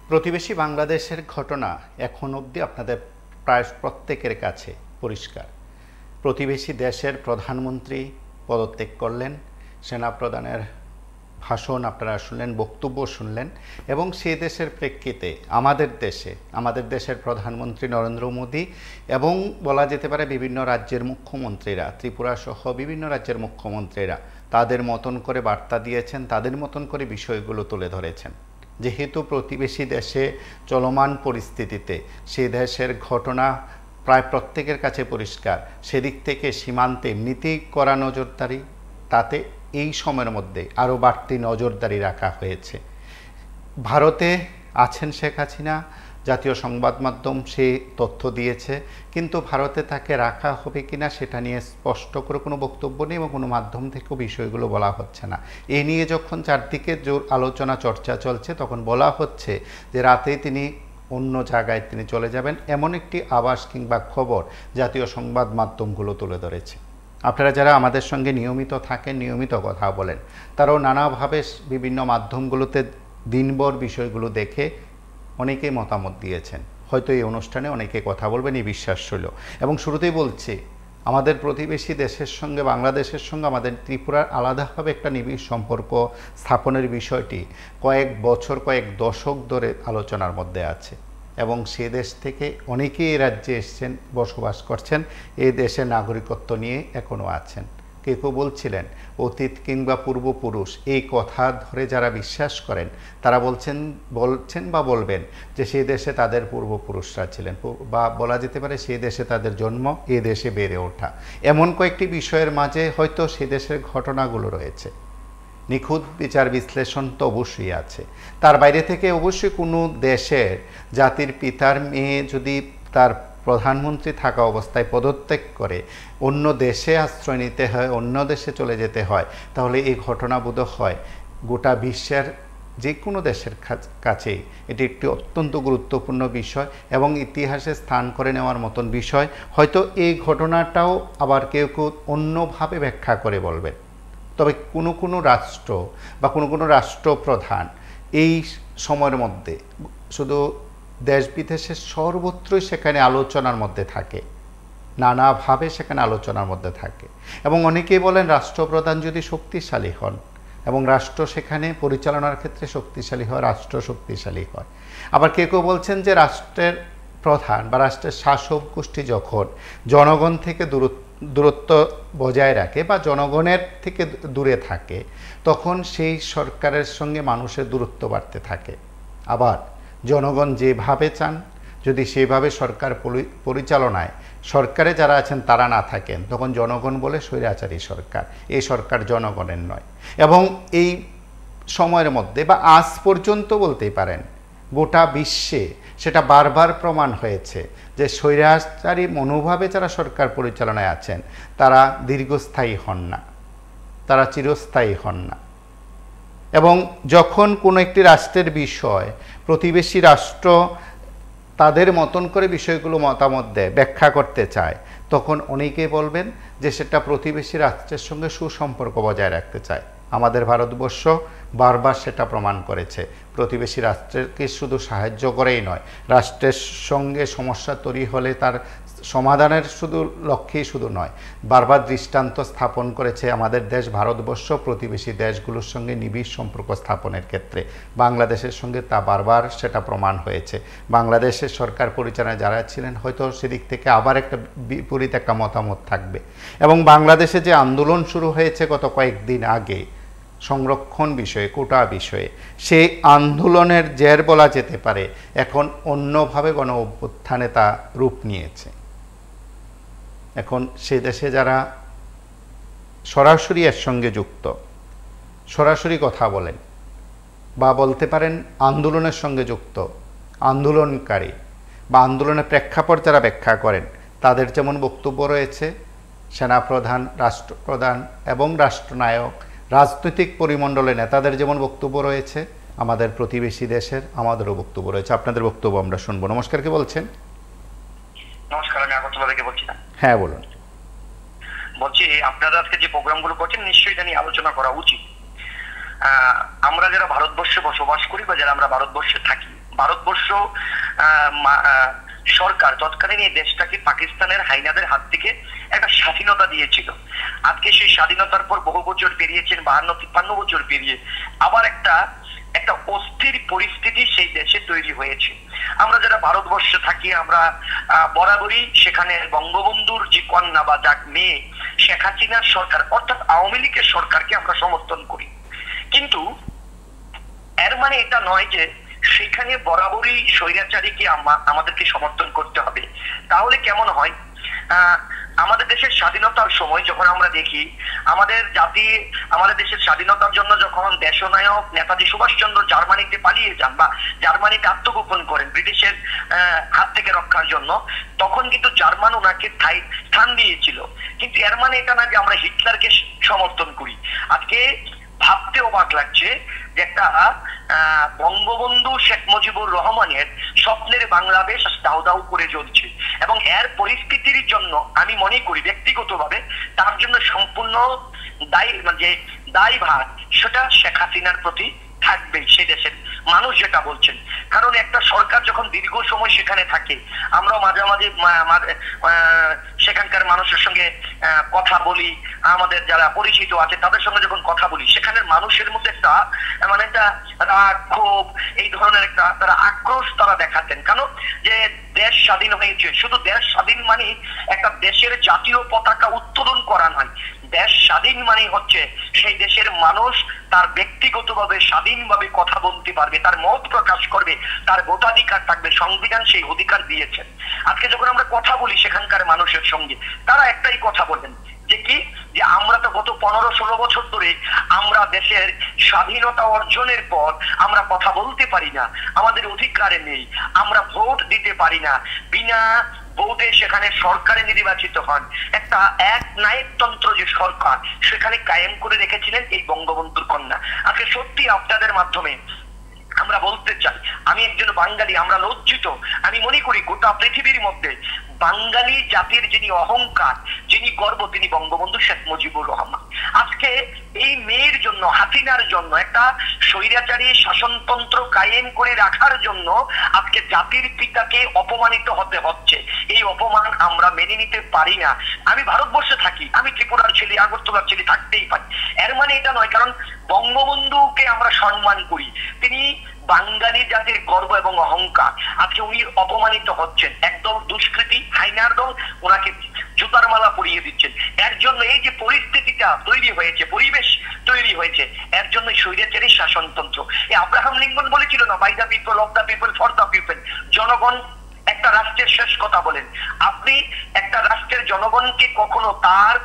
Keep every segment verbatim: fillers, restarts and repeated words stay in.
প্রতিবেশী বাংলাদেশের ঘটনা এখন অবধি আপনাদের প্রায় প্রত্যেকের কাছে পরিষ্কার। প্রতিবেশী দেশের প্রধানমন্ত্রী পদত্যাগ করলেন, সেনাপ্রধানের ভাষণ আপনারা শুনলেন, বক্তব্য শুনলেন, এবং সেই দেশের প্রেক্ষিতে আমাদের দেশে আমাদের দেশের প্রধানমন্ত্রী নরেন্দ্র মোদী এবং বলা যেতে পারে বিভিন্ন রাজ্যের মুখ্যমন্ত্রীরা, ত্রিপুরা সহ বিভিন্ন রাজ্যের মুখ্যমন্ত্রীরা তাদের মতন করে বার্তা দিয়েছেন, তাদের মতন করে বিষয়গুলো তুলে ধরেছেন। যেহেতু প্রতিবেশী দেশে চলমান পরিস্থিতিতে সেই দেশের ঘটনা প্রায় প্রত্যেকের কাছে পরিষ্কার, সেদিক থেকে সীমান্তে এমনিতেই করা নজরদারি, তাতে এই সময়ের মধ্যে আরও বাড়তি নজরদারি রাখা হয়েছে। ভারতে আছেন শেখ হাসিনা, জাতীয় সংবাদ মাধ্যম সে তথ্য দিয়েছে, কিন্তু ভারতে তাকে রাখা হবে কিনা সেটা নিয়ে স্পষ্ট করে কোনো বক্তব্য নেই এবং কোনো মাধ্যম থেকেও বিষয়গুলো বলা হচ্ছে না। এ নিয়ে যখন চারদিকে জোর আলোচনা চর্চা চলছে, তখন বলা হচ্ছে যে রাতেই তিনি অন্য জায়গায় তিনি চলে যাবেন, এমন একটি আভাস কিংবা খবর জাতীয় সংবাদ মাধ্যমগুলো তুলে ধরেছে। আপনারা যারা আমাদের সঙ্গে নিয়মিত থাকেন, নিয়মিত কথা বলেন, তারাও নানাভাবে বিভিন্ন মাধ্যমগুলোতে দিনভর বিষয়গুলো দেখে অনেকেই মতামত দিয়েছেন। হয়তো এই অনুষ্ঠানে অনেকে কথা বলবেন এই বিশ্বাস ছিল। এবং শুরুতেই বলছি, আমাদের প্রতিবেশী দেশের সঙ্গে বাংলাদেশের সঙ্গে আমাদের ত্রিপুরার আলাদাভাবে একটা নিবিড় সম্পর্ক স্থাপনের বিষয়টি কয়েক বছর কয়েক দশক ধরে আলোচনার মধ্যে আছে, এবং সে দেশ থেকে অনেকেই এই রাজ্যে এসছেন, বসবাস করছেন, এই দেশের নাগরিকত্ব নিয়ে এখনও আছেন। কেউ কেউ বলছিলেন অতীত কিংবা পূর্বপুরুষ, এই কথা ধরে যারা বিশ্বাস করেন তারা বলছেন বলছেন বা বলবেন যে সেই দেশে তাদের পূর্বপুরুষরা ছিলেন, বা বলা যেতে পারে সেই দেশে তাদের জন্ম, এ দেশে বেড়ে ওঠা। এমন কয়েকটি বিষয়ের মাঝে হয়তো সে দেশের ঘটনাগুলো রয়েছে। নিখুঁত বিচার বিশ্লেষণ তো অবশ্যই আছে। তার বাইরে থেকে অবশ্যই কোনো দেশের জাতির পিতার মেয়ে যদি তার প্রধানমন্ত্রী থাকা অবস্থায় পদত্যাগ করে অন্য দেশে আশ্রয় নিতে হয়, অন্য দেশে চলে যেতে হয়, তাহলে এই ঘটনা বোধ হয় গোটা বিশ্বের যে কোনো দেশের কাছেই এটি একটি অত্যন্ত গুরুত্বপূর্ণ বিষয় এবং ইতিহাসে স্থান করে নেওয়ার মতন বিষয়। হয়তো এই ঘটনাটাও আবার কেউ কেউ অন্যভাবে ব্যাখ্যা করে বলবেন, তবে কোনো কোনো রাষ্ট্র বা কোনো কোনো রাষ্ট্রপ্রধান এই সময়ের মধ্যে শুধু দেশ বিদেশের সর্বত্রই সেখানে আলোচনার মধ্যে থাকে, নানাভাবে সেখানে আলোচনার মধ্যে থাকে। এবং অনেকেই বলেন রাষ্ট্রপ্রধান যদি শক্তিশালী হন এবং রাষ্ট্র সেখানে পরিচালনার ক্ষেত্রে শক্তিশালী হয়, রাষ্ট্র শক্তিশালী হয়। আবার কেউ কেউ বলছেন যে রাষ্ট্রের প্রধান বা রাষ্ট্রের শাসক গোষ্ঠী যখন জনগণ থেকে দূরত্ব দূরত্ব বজায় রাখে বা জনগণের থেকে দূরে থাকে, তখন সেই সরকারের সঙ্গে মানুষের দূরত্ব বাড়তে থাকে। আবার জনগণ যেভাবে চান, যদি সেভাবে সরকার পরিচালনায় সরকারে যারা আছেন তারা না থাকেন, তখন জনগণ বলে স্বৈরাচারী সরকার, এই সরকার জনগণের নয়। এবং এই সময়ের মধ্যে বা আজ পর্যন্ত বলতেই পারেন গোটা বিশ্বে সেটা বারবার প্রমাণ হয়েছে যে স্বৈরাচারী মনোভাবে যারা সরকার পরিচালনায় আছেন তারা দীর্ঘস্থায়ী হন না, তারা চিরস্থায়ী হন না। এবং যখন কোনো একটি রাষ্ট্রের বিষয় প্রতিবেশী রাষ্ট্র তাদের মতন করে বিষয়গুলো মতামত দেয়, ব্যাখ্যা করতে চায়, তখন অনেকেই বলবেন যে সেটা প্রতিবেশী রাষ্ট্রের সঙ্গে সুসম্পর্ক বজায় রাখতে চায়। আমাদের ভারতবর্ষ বারবার সেটা প্রমাণ করেছে, প্রতিবেশী রাষ্ট্রকে শুধু সাহায্য করেই নয়, রাষ্ট্রের সঙ্গে সমস্যা তৈরি হলে তার সমাধানের শুধু লক্ষ্যেই শুধু নয়, বারবার দৃষ্টান্ত স্থাপন করেছে আমাদের দেশ ভারতবর্ষ প্রতিবেশী দেশগুলোর সঙ্গে নিবিড় সম্পর্ক স্থাপনের ক্ষেত্রে। বাংলাদেশের সঙ্গে তা বারবার সেটা প্রমাণ হয়েছে। বাংলাদেশের সরকার পরিচালনায় যারা ছিলেন হয়তো সেদিক থেকে আবার একটা বিপরীত একটা মতামত থাকবে। এবং বাংলাদেশে যে আন্দোলন শুরু হয়েছে গত কয়েকদিন আগে সংরক্ষণ বিষয়ে, কোটা বিষয়ে, সেই আন্দোলনের জের বলা যেতে পারে এখন অন্যভাবে গণ অভ্যুত্থানে তা রূপ নিয়েছে। এখন সে দেশে যারা সরাসরি এর সঙ্গে যুক্ত, সরাসরি কথা বলেন বা বলতে পারেন আন্দোলনের সঙ্গে যুক্ত, আন্দোলনকারী বা আন্দোলনের প্রেক্ষাপট যারা ব্যাখ্যা করেন, তাদের যেমন বক্তব্য রয়েছে, সেনাপ্রধান, রাষ্ট্রপ্রধান এবং রাষ্ট্রনায়ক, রাজনৈতিক পরিমণ্ডলে নেতাদের যেমন বক্তব্য রয়েছে, আমাদের প্রতিবেশী দেশের আমাদেরও বক্তব্য রয়েছে। আপনাদের বক্তব্য আমরা শুনবো। নমস্কার, কে বলছেন? নমস্কার, আমি আগরতলা থেকে বলছি। হ্যাঁ বলুন। বলছি আপনারা আজকে যে প্রোগ্রামগুলো করছেন নিশ্চয়ই এটা নিয়ে আলোচনা করা উচিত। আমরা যারা ভারতবর্ষে বসবাস করি বা যারা আমরা ভারতবর্ষে থাকি, ভারতবর্ষ সরকার তৎকালীন এই দেশটাকে পাকিস্তানের হাইনাদের হাত থেকে একটা স্বাধীনতা দিয়েছিল। আজকে সেই স্বাধীনতার পর বহু বছর পেরিয়েছেন, বাহান্ন তিপ্পান্ন বছর পেরিয়ে আবার একটা একটা অস্থির পরিস্থিতি সেই দেশে তৈরি হয়েছে। আমরা যারা ভারতবর্ষে থাকি, আমরা বরাবরই সেখানে বঙ্গবন্ধুর যে কন্যা বা যাক মেয়ে শেখ হাসিনার সরকার অর্থাৎ আওয়ামী লীগের সরকারকে আমরা সমর্থন করি। কিন্তু এর মানে এটা নয় যে সেখানে বরাবরই স্বৈরাচারীকে আমাদেরকে সমর্থন করতে হবে। তাহলে কেমন হয়? আহ আমাদের দেশের স্বাধীনতার সময় যখন আমরা দেখি আমাদের জাতি আমাদের দেশের স্বাধীনতার জন্য যখন দেশনায়ক নেতাজি সুভাষচন্দ্র জার্মানিতে পালিয়ে যান বা জার্মানিতে আত্মগোপন করেন ব্রিটিশের হাত থেকে রক্ষার জন্য, তখন কিন্তু জার্মান ওনাকে স্থান দিয়েছিল। কিন্তু এর মানে এটা না যে আমরা হিটলারকে সমর্থন করি। আজকে ভাবতে অবাক লাগছে যে একটা আহ বঙ্গবন্ধু শেখ মুজিবুর রহমানের স্বপ্নের বাংলাদেশ দাউ দাউ করে জ্বলছে, এবং এর পরিস্থিতির জন্য আমি মনে করি ব্যক্তিগতভাবে তার জন্য সম্পূর্ণ দায়ী যে দায়ভার সেটা শেখ হাসিনার প্রতি থাকবে, সে দেশের মানুষ যেটা বলছেন। কারণ একটা সরকার যখন দীর্ঘ সময় সেখানে থাকে, আমরা মাঝে মাঝে সেখানকার মানুষের সঙ্গে কথা বলি, আমাদের যারা পরিচিত আছে তাদের সঙ্গে যখন কথা বলি, সেখানের মানুষের মধ্যে একটা মানে একটা রাগ ক্ষোভ এই ধরনের একটা তারা আক্রোশ তারা দেখাতেন। কেন? যে দেশ স্বাধীন হয়েছে, শুধু দেশ স্বাধীন মানে একটা দেশের জাতীয় পতাকা উত্তোলন করা নয়। দেশ স্বাধীন মানে হচ্ছে সেই দেশের মানুষ তার ব্যক্তিগতভাবে স্বাধীনভাবে কথা বলতে পারবে, তার মত প্রকাশ করবে, তার ভোটাধিকার থাকবে, সংবিধান সেই অধিকার দিয়েছেন। আজকে যখন আমরা কথা বলি সেখানকার মানুষের সঙ্গে, তারা একটাই কথা বলেন যে কি, যে আমরা তো গত পনেরো ষোলো বছর ধরে আমরা দেশের স্বাধীনতা অর্জনের পর আমরা কথা বলতে পারি না, আমাদের অধিকারে নেই, আমরা ভোট দিতে পারি না, বিনা ভোটে সেখানে সরকারে নির্বাচিত হন। একটা এক নায়কতন্ত্র যে সরকার সেখানে কায়েম করে রেখেছিলেন এই বঙ্গবন্ধুর কন্যা। আজকে সত্যি আপনাদের মাধ্যমে আমরা বলতে চাই, আমি একজন বাঙালি, আমরা লজ্জিত। আমি মনে করি গোটা পৃথিবীর মধ্যে বাঙালি জাতির যিনি অহংকার, যিনি গর্ব, তিনি বঙ্গবন্ধু শেখ মুজিবুর রহমান। আজকে এই মেয়ের জন্য, হাসিনার জন্য, একটা স্বৈরাচারী শাসনতন্ত্র কায়েম করে রাখার জন্য আজকে জাতির পিতাকে অপমানিত হতে হচ্ছে। এই অপমান আমরা মেনে নিতে পারি না। আমি ভারতবর্ষে থাকি, আমি ত্রিপুরার ছেলে, আগরতলার ছেলে, থাকতেই পারি। এর মানে এটা নয়, কারণ বঙ্গবন্ধুকে আমরা সম্মান করি, তিনি বাঙালি জাতির গর্ব এবং অহংকার। আজকে উনি অপমানিত হচ্ছেন, একদল দুষ্কৃতী হাইনার দল ওনাকে জুতার মালা পরিয়ে দিচ্ছেন। এর জন্য এই যে পরিস্থিতিটা তৈরি হয়েছে, পরিবেশ তৈরি হয়েছে, এর জন্য স্বৈরাচারী শাসনতন্ত্র। এই আব্রাহাম লিঙ্কন বলেছিল না, by the people, of the people, for the people. জনগণ একটা রাষ্ট্রের শেষ কথা বলেন। আপনি একটা রাষ্ট্রের জনগণকে কখনো তার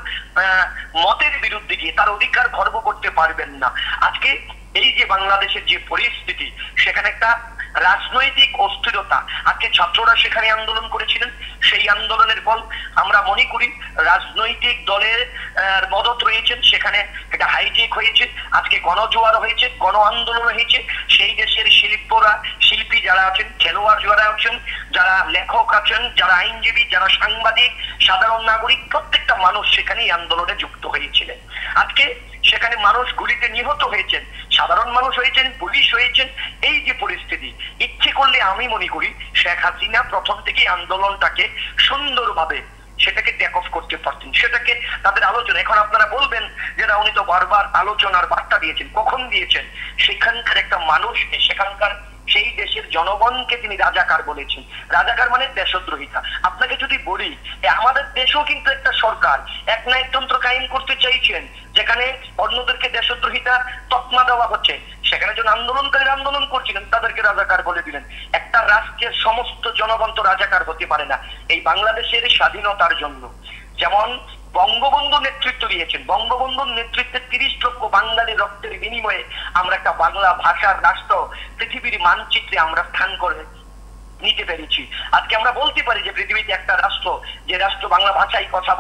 মতের বিরুদ্ধে গিয়ে তার অধিকার খর্ব করতে পারবেন না। আজকে এই যে বাংলাদেশের যে পরিস্থিতি, সেখানে একটা রাজনৈতিক অস্থিরতা, আজকে ছাত্ররা সেখানে আন্দোলন করেছিলেন, সেই আন্দোলনের ফল আমরা মনে করি রাজনৈতিক দলের মদত রয়েছেন, সেখানে একটা হাইজেক হয়েছে, আজকে গণজোয়ার হয়েছে, গণ আন্দোলন হয়েছে। সেই দেশের শিল্পরা, শিল্পী যারা আছেন, খেলোয়াড় যারা আছেন, যারা লেখক আছেন, যারা আইনজীবী, যারা সাংবাদিক, সাধারণ নাগরিক, প্রত্যেকটা মানুষ সেখানে এই আন্দোলনে যুক্ত হয়েছিলেন। আজকে সেখানে মানুষ গুলিতে নিহত হয়েছেন, সাধারণ মানুষ হয়েছেন, পুলিশ হয়েছেন। এই যে পরিস্থিতি, ইচ্ছে করলে আমি মনে করি শেখ হাসিনা প্রথম থেকে আন্দোলনটাকে সুন্দরভাবে সেটাকে টেক অফ করতে পারতেন, সেটাকে তাদের আলোচনা। এখন আপনারা বলবেন যে না, উনি তো বারবার আলোচনার বার্তা দিয়েছেন। কখন দিয়েছেন? সেখানকার একটা মানুষ, সেখানকার সেই দেশের জনগণকে তিনি রাজাকার বলেছেন। রাজাকার মানে দেশদ্রোহিতা। আপনাকে যদি বলি, আমাদের দেশেও কিন্তু একটা সরকার এক নায়কতন্ত্র কায়েম করতে চাইছেন, যেখানে অন্যদেরকে দেশদ্রোহিতা তকমা দেওয়া হচ্ছে। সেখানে যখন আন্দোলনকারীরা আন্দোলন করছিলেন, তাদেরকে রাজাকার বলে দিলেন। একটা রাষ্ট্রের সমস্ত জনগণ তো রাজাকার হতে পারে না। এই বাংলাদেশের স্বাধীনতার জন্য যেমন বঙ্গবন্ধু নেতৃত্ব দিয়েছেন, বঙ্গবন্ধুর নেতৃত্বে তিরিশ লক্ষ বাঙালি রক্তের বিনিময়ে আমরা একটা বাংলা ভাষার রাষ্ট্র পৃথিবীর মানচিত্রে আমরা স্থান করে নিতে পেরেছি। আজকে আমরা বলতে পারি যে পৃথিবীতে একটা রাষ্ট্র, যে রাষ্ট্র বাংলা ভাষায় কথা বলেন,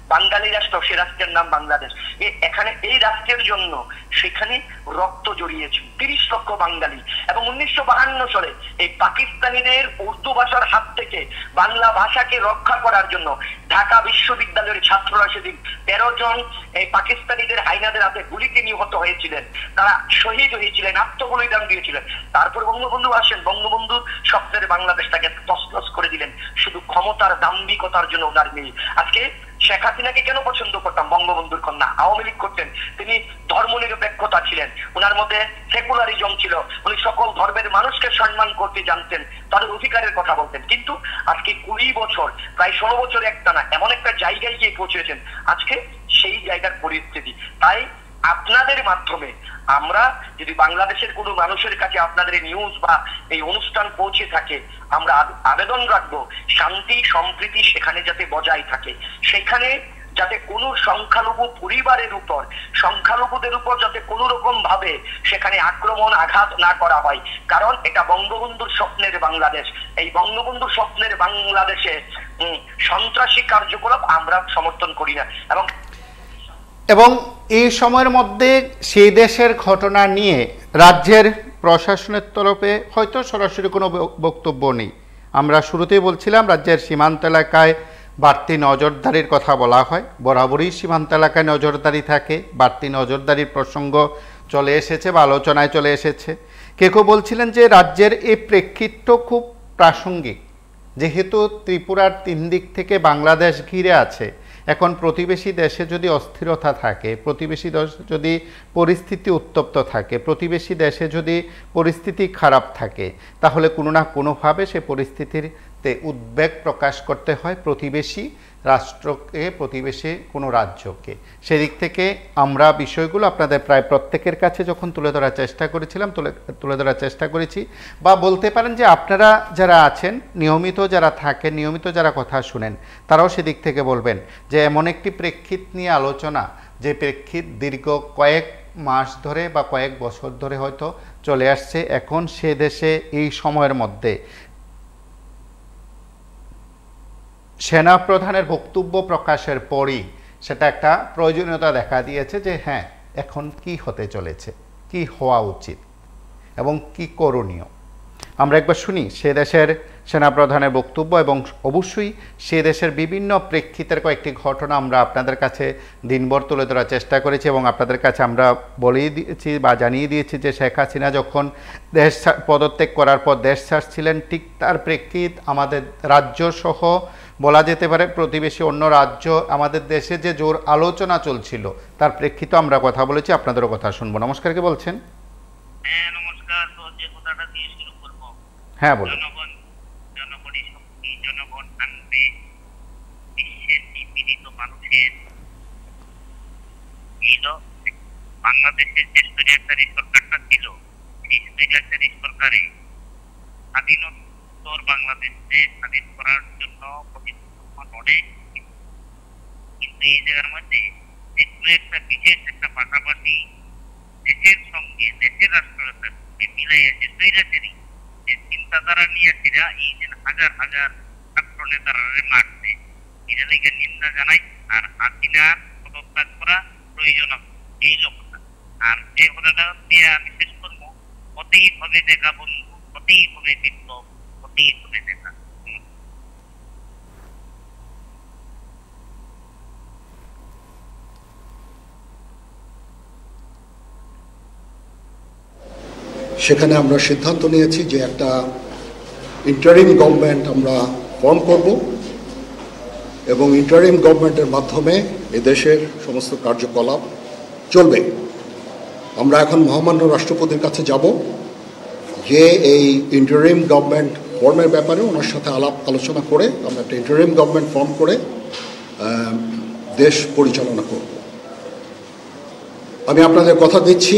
বাঙালি রাষ্ট্র, সে রাষ্ট্রের নাম বাংলাদেশ। এখানে এই রাষ্ট্রের জন্য সেখানে রক্ত জড়িয়েছে তিরিশ লক্ষ বাঙালি। এবং উনিশশো বাহান্ন সালে এই পাকিস্তানিদের উর্দু ভাষার হাত থেকে বাংলা ভাষাকে রক্ষা করার জন্য ঢাকা বিশ্ববিদ্যালয়ের ছাত্ররা সেদিন তেরো জন এই পাকিস্তানিদের হাইনাদের হাতে গুলিতে নিহত হয়েছিলেন, তারা শহীদ হয়েছিলেন, আত্মবলিদান দিয়েছিলেন। তারপর বঙ্গবন্ধু আসেন, বঙ্গবন্ধু স্বপ্নের বাংলাদেশটাকে তছনছ করে দিলেন শুধু ক্ষমতার দাম্ভিকতার জন্য ওনার মেয়ে। আজকে শেখ হাসিনাকে কেন পছন্দ করতাম? বঙ্গবন্ধুর কন্যা, আওয়ামী লীগ করতেন, তিনি ধর্ম নিরপেক্ষতা ছিলেন, ওনার মধ্যে সেকুলারিজম ছিল, উনি সকল ধর্মের মানুষকে সম্মান করতে জানতেন, তাদের অধিকারের কথা বলতেন। কিন্তু আজকে কুড়ি বছর প্রায় ষোলো বছর একটা না এমন একটা জায়গায় গিয়ে পৌঁছেছেন, আজকে সেই জায়গার পরিস্থিতি। তাই আপনাদের মাধ্যমে আমরা যদি বাংলাদেশের কোনো মানুষের কাছে আপনাদের নিউজ বা এই অনুষ্ঠান পৌঁছে থাকে, আমরা আবেদন রাখবো শান্তি সম্প্রীতি সেখানে যাতে বজায় থাকে, সেখানে যাতে কোনো সংখ্যালঘু পরিবারের উপর, সংখ্যালঘুদের উপর যাতে কোনো রকম ভাবে সেখানে আক্রমণ আঘাত না করা হয়। কারণ এটা বঙ্গবন্ধুর স্বপ্নের বাংলাদেশ। এই বঙ্গবন্ধুর স্বপ্নের বাংলাদেশে সন্ত্রাসী কার্যকলাপ আমরা সমর্থন করি না। এবং এবং এই সময়ের মধ্যে সেই দেশের ঘটনা নিয়ে রাজ্যের প্রশাসনের তরফে হয়তো সরাসরি কোনো বক্তব্য নেই। আমরা শুরুতেই বলছিলাম রাজ্যের সীমান্ত এলাকায় বাড়তি নজরদারির কথা বলা হয়, বরাবরই সীমান্ত এলাকায় নজরদারি থাকে, বাড়তি নজরদারির প্রসঙ্গ চলে এসেছে বা আলোচনায় চলে এসেছে। কে কেউ বলছিলেন যে রাজ্যের এই প্রেক্ষিতটা খুব প্রাসঙ্গিক, যেহেতু ত্রিপুরার তিন দিক থেকে বাংলাদেশ ঘিরে আছে। এখন প্রতিবেশী দেশে যদি অস্থিরতা থাকে, প্রতিবেশী দেশ যদি পরিস্থিতি উত্তপ্ত থাকে, প্রতিবেশী দেশে যদি পরিস্থিতি খারাপ থাকে, তাহলে কোনো না কোনোভাবে সে পরিস্থিতিতে উদ্বেগ প্রকাশ করতে হয় প্রতিবেশী রাষ্ট্রকে, প্রতিবেশী কোনো রাজ্যকে। সেদিক থেকে আমরা বিষয়গুলো আপনাদের প্রায় প্রত্যেকের কাছে যখন তুলে ধরার চেষ্টা করেছিলাম, তুলে তুলে ধরার চেষ্টা করেছি, বা বলতে পারেন যে আপনারা যারা আছেন নিয়মিত, যারা থাকেন নিয়মিত, যারা কথা শুনেন, তারাও সেদিক থেকে বলবেন যে এমন একটি প্রেক্ষিত নিয়ে আলোচনা, যে প্রেক্ষিত দীর্ঘ কয়েক মাস ধরে বা কয়েক বছর ধরে হয়তো চলে আসছে। এখন সে দেশে এই সময়ের মধ্যে সেনা প্রধানের বক্তব্য প্রকাশের পরই সেটা একটা প্রয়োজনীয়তা দেখা দিয়েছে যে হ্যাঁ, এখন কি হতে চলেছে, কি হওয়া উচিত এবং কি করণীয়। আমরা একবার শুনি সে দেশের সেনাপ্রধানের বক্তব্য, এবং অবশ্যই সে দেশের বিভিন্ন প্রেক্ষিতের কয়েকটি ঘটনা আমরা আপনাদের কাছে দিনভর তুলে ধরার চেষ্টা করেছি, এবং আপনাদের কাছে আমরা বলেই দিয়েছি বা জানিয়ে দিয়েছি যে শেখ হাসিনা যখন দেশ পদত্যাগ করার পর দেশ ছাড়ছিলেন, ঠিক তার প্রেক্ষিত আমাদের রাজ্য সহ বলা যেতে পারে প্রতিবেশী অন্য রাজ্য, আমাদের দেশে যে জোর আলোচনা চলছিল তার প্রেক্ষিতে আমরা কথা বলেছি। আপনাদেরও কথা শুনবো। নমস্কার, কে বলছেন? হ্যাঁ নমস্কার। তো যে কথাটা দিয়ে শুরু করব, হ্যাঁ বলুন। জনগণ জনগণই শক্তি, জনগণ আনবে বিশ্বের নিপীড়িত মানুষের। এই বাংলাদেশের যে স্বৈরাচারী সরকারটা ছিল, সেই স্বৈরাচারী সরকারে স্বাধীনোত্তর বাংলাদেশে স্বাধীন করার জন্য অনেক, কিন্তু এই জায়গার মধ্যে একটা বিশেষ একটা পাশাপাশি দেশের সঙ্গে দেশের রাষ্ট্রের সঙ্গে মিলাইয়াছে স্বৈরাচারী যে চিন্তাধারা নিয়েছিরা এই যে হাজার হাজার ছাত্র নেতারা মারছে, এটা লেগে নিন্দা জানাই। আর হাসিনা পদত্যাগ করা প্রয়োজন, এই লক্ষ্যটা। আর যে কথাটা দিয়ে আমি শেষ করবো, হতেই হবে দেখা বন্ধু, হতেই হবে বিপ্লব, হতেই হবে দেখা। সেখানে আমরা সিদ্ধান্ত নিয়েছি যে একটা ইন্টারিম গভর্নমেন্ট আমরা ফর্ম করব, এবং ইন্টারিম গভর্নমেন্টের মাধ্যমে এদেশের সমস্ত কার্যকলাপ চলবে। আমরা এখন মহামান্য রাষ্ট্রপতির কাছে যাব যে এই ইন্টারিম গভর্নমেন্ট ফর্মের ব্যাপারে ওনার সাথে আলাপ আলোচনা করে আমরা একটা ইন্টারিম গভর্নমেন্ট ফর্ম করে দেশ পরিচালনা করব। আমি আপনাদের কথা দিচ্ছি।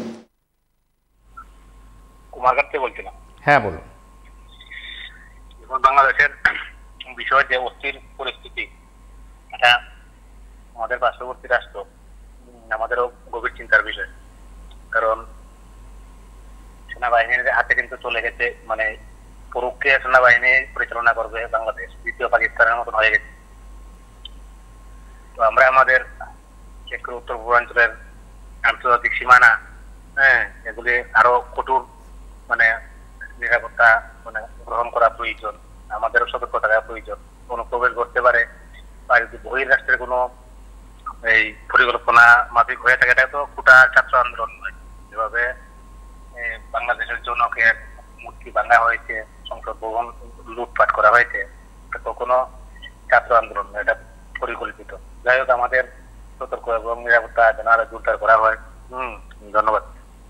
বলছিলাম হ্যাঁ বলুন। বাংলাদেশের বিষয় যে অস্থির পরিস্থিতি, এটা আমাদের পার্শ্ববর্তী রাষ্ট্র আমাদেরও গভীর চিন্তার বিষয়। কারণ সেনাবাহিনীর হাতে কিন্তু চলে গেছে, মানে পরোক্ষে সেনাবাহিনী পরিচালনা করবে বাংলাদেশ, দ্বিতীয় পাকিস্তানের মতন হয়ে গেছে। তো আমরা আমাদের উত্তর পূর্বাঞ্চলের আন্তর্জাতিক সীমানা, হ্যাঁ, এগুলি আরো কঠোর মানে নিরাপত্তা মানে গ্রহণ করা প্রয়োজন, আমাদেরও সতর্ক থাকা প্রয়োজন। কোনো প্রবেশ করতে পারে বা যদি বহির্রাষ্ট্রের কোনো এই পরিকল্পনা মাফিক হয়ে থাকে, এটা তো গোটা ছাত্র আন্দোলন নয়। যেভাবে বাংলাদেশের জনকের মূর্তি ভাঙা হয়েছে, সংসদ ভবন লুটপাট করা হয়েছে, এটা তো কোনো ছাত্র আন্দোলন নয়, এটা পরিকল্পিত। যাই হোক, আমাদের সতর্ক এবং নিরাপত্তা যেন আরো জোরদার করা হয়। হম ধন্যবাদ।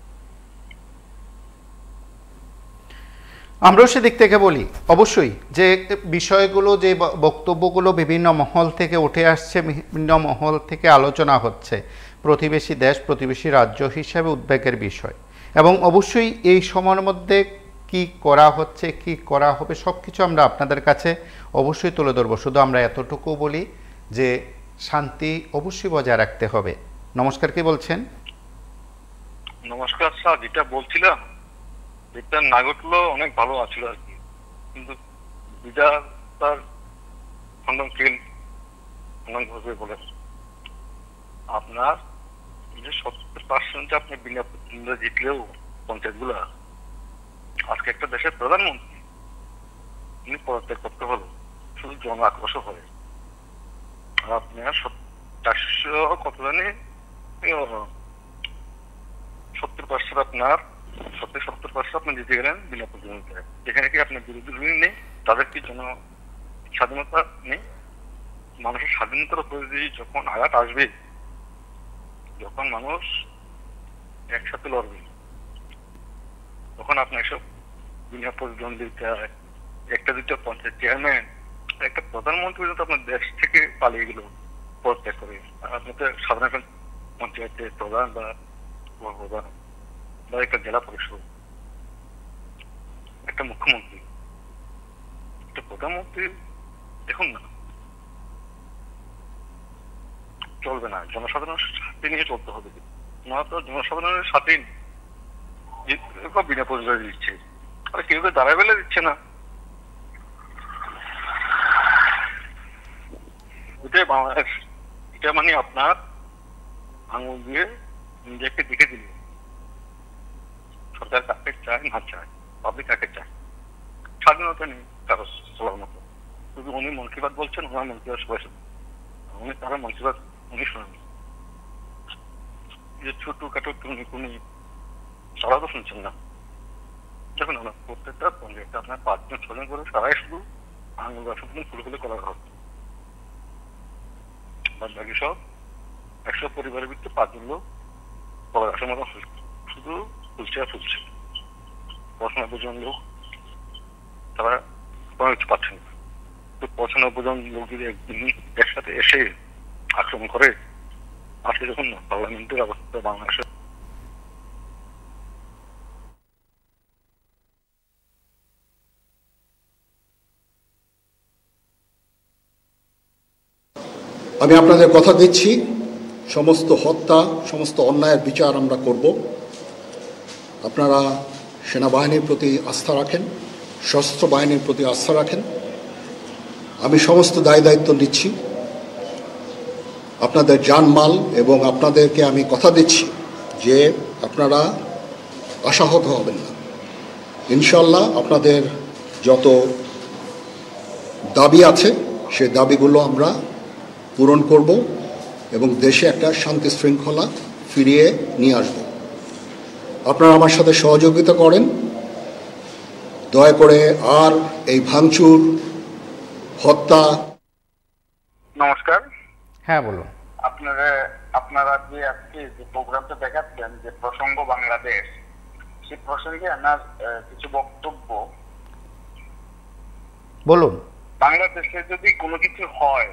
আমরাও সেদিক থেকে বলি অবশ্যই যে বিষয়গুলো, যে বক্তব্যগুলো বিভিন্ন মহল থেকে উঠে আসছে, বিভিন্ন মহল থেকে আলোচনা হচ্ছে, প্রতিবেশী দেশ প্রতিবেশী রাজ্য হিসাবে উদ্বেগের বিষয়। এবং অবশ্যই এই সময়ের মধ্যে কি করা হচ্ছে, কি করা হবে, সব কিছু আমরা আপনাদের কাছে অবশ্যই তুলে ধরবো। শুধু আমরা এতটুকু বলি যে শান্তি অবশ্যই বজায় রাখতে হবে। নমস্কার, কি বলছেন? নমস্কার স্যার, যেটা বলছিলাম যেটা না ঘটলো অনেক ভালো আছিল আর কি, কিন্তু যেটা তার খণ্ডনশীল খণ্ডনভাবে বলে আপনার যে সত্তর পার্সেন্ট আপনি বিনা প্রতিদ্বন্দ্বিতা জিতলেও পঞ্চায়েত গুলা, আজকে একটা দেশের প্রধানমন্ত্রী তিনি পদত্যাগ করতে হলো শুধু জন আক্রোশ হয়ে। আর আপনার চারশো কত জানি সত্তর পার্সেন্ট আপনার সত্তর সত্তর পার্সেন্ট আপনি জিতে গেলেন বিনা প্রতিদ্বন্দ্বিতায়। যেখানে কি আপনার বিরোধী দল নেই, তাদের কি জন স্বাধীনতা নেই? মানুষের স্বাধীনতার উপরে যখন আঘাত আসবে, যখন মানুষ একসাথে লড়বে, তখন আপনার সব বিনা প্রতিদ্বন্দ্বিতায় একটা দুটো পঞ্চায়েত চেয়ারম্যান, একটা প্রধানমন্ত্রী পর্যন্ত আপনার দেশ থেকে পালিয়ে গেল পদত্যাগ করে। আর আপনি তো সাধারণ পঞ্চায়েতের প্রধান বা প্রধান বা একটা জেলা পরিষদ, একটা মুখ্যমন্ত্রী, একটা প্রধানমন্ত্রী দেখুন না, চলবে না। জনসাধারণের সাথে নিয়ে চলতে হবে। না তো জনসাধারণের সাথে বিনা পরিচয় দিচ্ছে, আর কেউ কেউ দাঁড়ায় বেলা দিচ্ছে না। ওইটাই বাংলাদেশ। এটা মানে আপনার আঙুল দিয়ে নিজেকে দেখে দিল সরকার কাকে চায় না চায়, পাবলিক কাকে চায়। স্বাধীনতা নেই কারো চলার মতো। শুধু উনি মন কি বাত বলছেন, ওনার মন কি বাত সবাই শুনে, উনি তারা মন কি বাত উনি শোনেন। যে ছোট খাটো টুনি কুনি তারা তো শুনছেন না। দেখুন আমরা প্রত্যেকটা পঞ্চায়েতে আপনার পাঁচজন ছজন করে সবাই শুধু আঙুল ব্যবসা খুলে খুলে করা হবে। বাদ বাকি সব একশো পরিবারের ভিত্তিতে পাঁচজন লোক কলার গাছের মতো শুধু ফুলছে আর ফুলছে। পঁচানব্বই জন লোক তারা কোনো কিছু পাচ্ছেন না। তো পঁচানব্বই জন লোক যদি একদিন একসাথে এসে আক্রমণ করে, আজকে যখন পার্লামেন্টের অবস্থা বাংলাদেশে আমি আপনাদের কথা দিচ্ছি, সমস্ত হত্যা সমস্ত অন্যায়ের বিচার আমরা করব। আপনারা সেনাবাহিনীর প্রতি আস্থা রাখেন, সশস্ত্র বাহিনীর প্রতি আস্থা রাখেন। আমি সমস্ত দায় দায়িত্ব নিচ্ছি, আপনাদের জানমাল, এবং আপনাদেরকে আমি কথা দিচ্ছি যে আপনারা আশাহত হবেন না। ইনশাল্লাহ আপনাদের যত দাবি আছে সেই দাবিগুলো আমরা পূরণ করব এবং দেশে একটা শান্তি শৃঙ্খলা ফিরিয়ে নিয়ে আসব। আপনারা আমার সাথে সহযোগিতা করেন দয়া করে। আর এই ভাঙচুর, হত্যা। নমস্কার। হ্যাঁ বলুন। আপনারা আপনারা যে আজকে যে প্রোগ্রামটা দেখাচ্ছেন, যে প্রসঙ্গ বাংলাদেশ, সেই প্রসঙ্গে আমার কিছু বক্তব্য। বলুন। বাংলাদেশে যদি কোনো কিছু হয়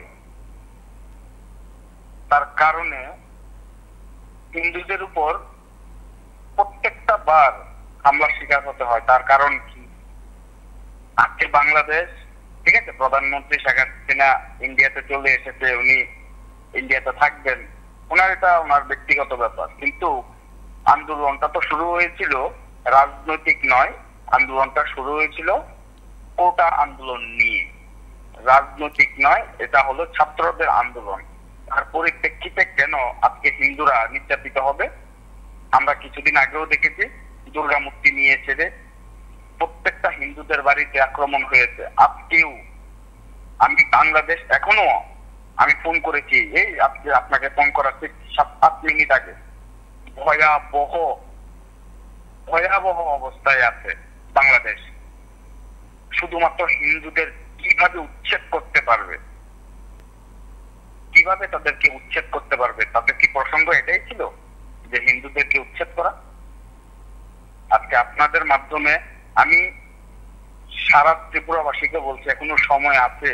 তার কারণে হিন্দুদের উপর প্রত্যেকটা বার হামলার শিকার হতে হয়। তার কারণ কি? আজকে বাংলাদেশ, ঠিক আছে, প্রধানমন্ত্রী শেখ হাসিনা ইন্ডিয়াতে চলে এসেছে, উনি ইন্ডিয়াতে থাকবেন, ওনার এটা ওনার ব্যক্তিগত ব্যাপার। কিন্তু আন্দোলনটা তো শুরু হয়েছিল রাজনৈতিক নয়, আন্দোলনটা শুরু হয়েছিল কোটা আন্দোলন নিয়ে। রাজনৈতিক নয়, এটা হলো ছাত্রদের আন্দোলন। তার পরিপ্রেক্ষিতে কেন আজকে হিন্দুরা নির্যাতিত হবে? আমরা কিছুদিন আগেও দেখেছি দুর্গা মূর্তি নিয়ে এসে প্রত্যেকটা হিন্দুদের বাড়িতে আক্রমণ হয়েছে। আজকেও আমি বাংলাদেশ এখনো আমি ফোন করেছি, এই আজকে আপনাকে ফোন করার ঠিক সাত আট মিনিট আগে, ভয়াবহ ভয়াবহ অবস্থায় আছে বাংলাদেশ। শুধুমাত্র হিন্দুদের কিভাবে উচ্ছেদ করতে পারবে, কিভাবে তাদেরকে উচ্ছেদ করতে পারবে, তাদের কি প্রসঙ্গ এটাই ছিল যে হিন্দুদেরকে উচ্ছেদ করা? আজকে আপনাদের মাধ্যমে আমি সারা ত্রিপুরাবাসীকে বলছি, এখনো সময় আছে।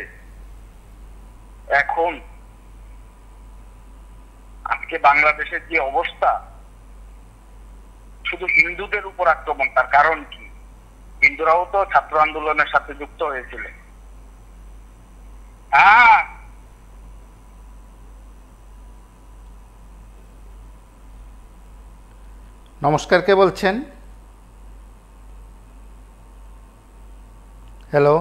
এখন আজকে বাংলাদেশের যে অবস্থা, শুধু হিন্দুদের উপর আক্রমণ, তার কারণ কি? হিন্দুরাও তো ছাত্র আন্দোলনের সাথে যুক্ত হয়েছিল। হ্যাঁ, নমস্কার, কে বলছেন? হ্যালো,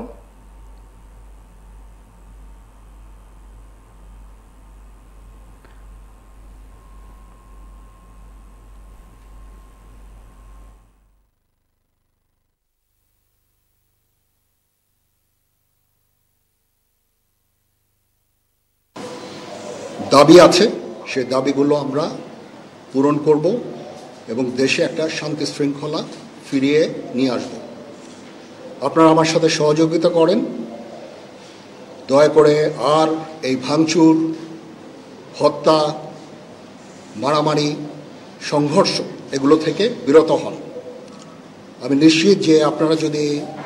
দাবি আছে, সে দাবিগুলো আমরা পূরণ করব এবং দেশে একটা শান্তি শৃঙ্খলা ফিরিয়ে নিয়ে আসব। আপনারা আমার সাথে সহযোগিতা করেন, দয়া করে আর এই ভাঙচুর, হত্যা, মারামারি, সংঘর্ষ এগুলো থেকে বিরত হন। আমি নিশ্চিত যে আপনারা যদি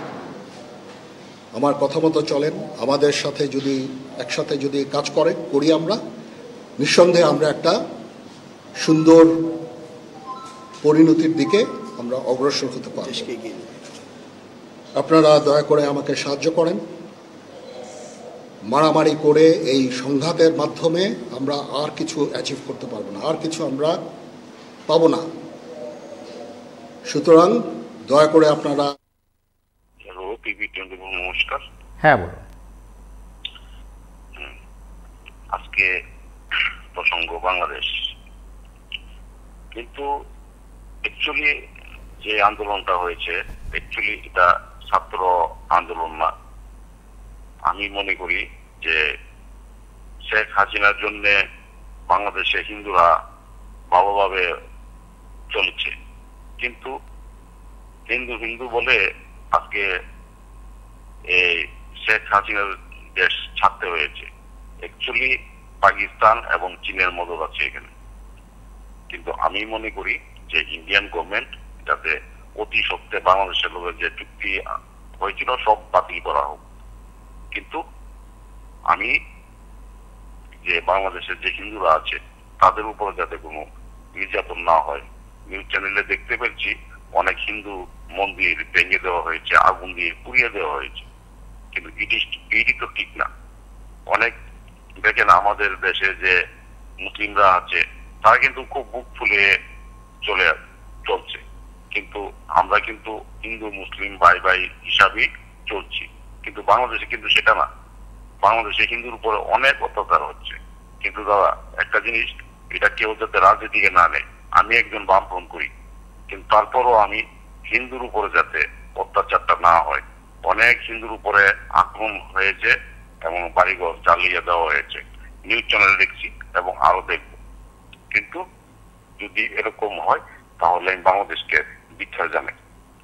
আমার কথা মতো চলেন, আমাদের সাথে যদি একসাথে যদি কাজ করে করি, আমরা নিঃসন্দেহে আমরা একটা সুন্দর পরিণতির দিকে আমরা অগ্রসর হতে পারি। আপনারা দয়া করে আমাকে সাহায্য করেন। মারামারি করে এই সংঘাতের মাধ্যমে আমরা আর কিছু অ্যাচিভ করতে পারবো না, আর কিছু আমরা পাবো না। সুতরাং দয়া করে আপনারা। নমস্কার। হ্যাঁ, বলুন। আজকে প্রসঙ্গ বাংলাদেশ, কিন্তু অ্যাকচুয়ালি যে আন্দোলনটা হয়েছে অ্যাকচুয়ালি এটা ছাত্র আন্দোলন না। আমি মনে করি যে শেখ হাসিনার জন্য বাংলাদেশে হিন্দুরা ভালোভাবে চলছে, কিন্তু হিন্দু হিন্দু বলে আজকে এই শেখ হাসিনার দেশ ছাড়তে হয়েছে। অ্যাকচুয়ালি পাকিস্তান এবং চীনের মদত আছে এখানে। কিন্তু আমি মনে করি যে ইন্ডিয়ান গভর্নমেন্ট যাতে অতি সত্ত্বে বাংলাদেশের লোকের যে চুক্তি হয়েছিল সব বাতিল করা হোক। কিন্তু আমি যে বাংলাদেশের যে হিন্দুরা আছে তাদের উপরে যাতে কোনো নির্যাতন না হয়। নিউজ চ্যানেলে দেখতে পেয়েছি অনেক হিন্দু মন্দির ভেঙে দেওয়া হয়েছে, আগুন দিয়ে পুড়িয়ে দেওয়া হয়েছে, কিন্তু এটি তো ঠিক না। অনেক দেখেন আমাদের দেশে যে মুসলিমরা আছে তারা কিন্তু খুব বুক ফুলে চলে চলছে, কিন্তু আমরা কিন্তু হিন্দু মুসলিম ভাই ভাই হিসাবেই চলছি। কিন্তু বাংলাদেশে কিন্তু সেটা না। বাংলাদেশে হিন্দুর উপরে অনেক অত্যাচার হচ্ছে। কিন্তু দাদা একটা জিনিস, এটা কেউ যাতে রাজনীতিকে না নেয়। আমি একজন বামপন্থী করি, কিন্তু তারপরও আমি হিন্দুর উপরে যাতে অত্যাচারটা না হয়। অনেক হিন্দুর উপরে আক্রমণ হয়েছে এবং বাড়িঘর জ্বালিয়ে দেওয়া হয়েছে, নিউজ চ্যানেলে দেখছি এবং আরো দেখব। কিন্তু যদি এরকম হয় তাহলে আমি বাংলাদেশকে মিথ্যা জানাই।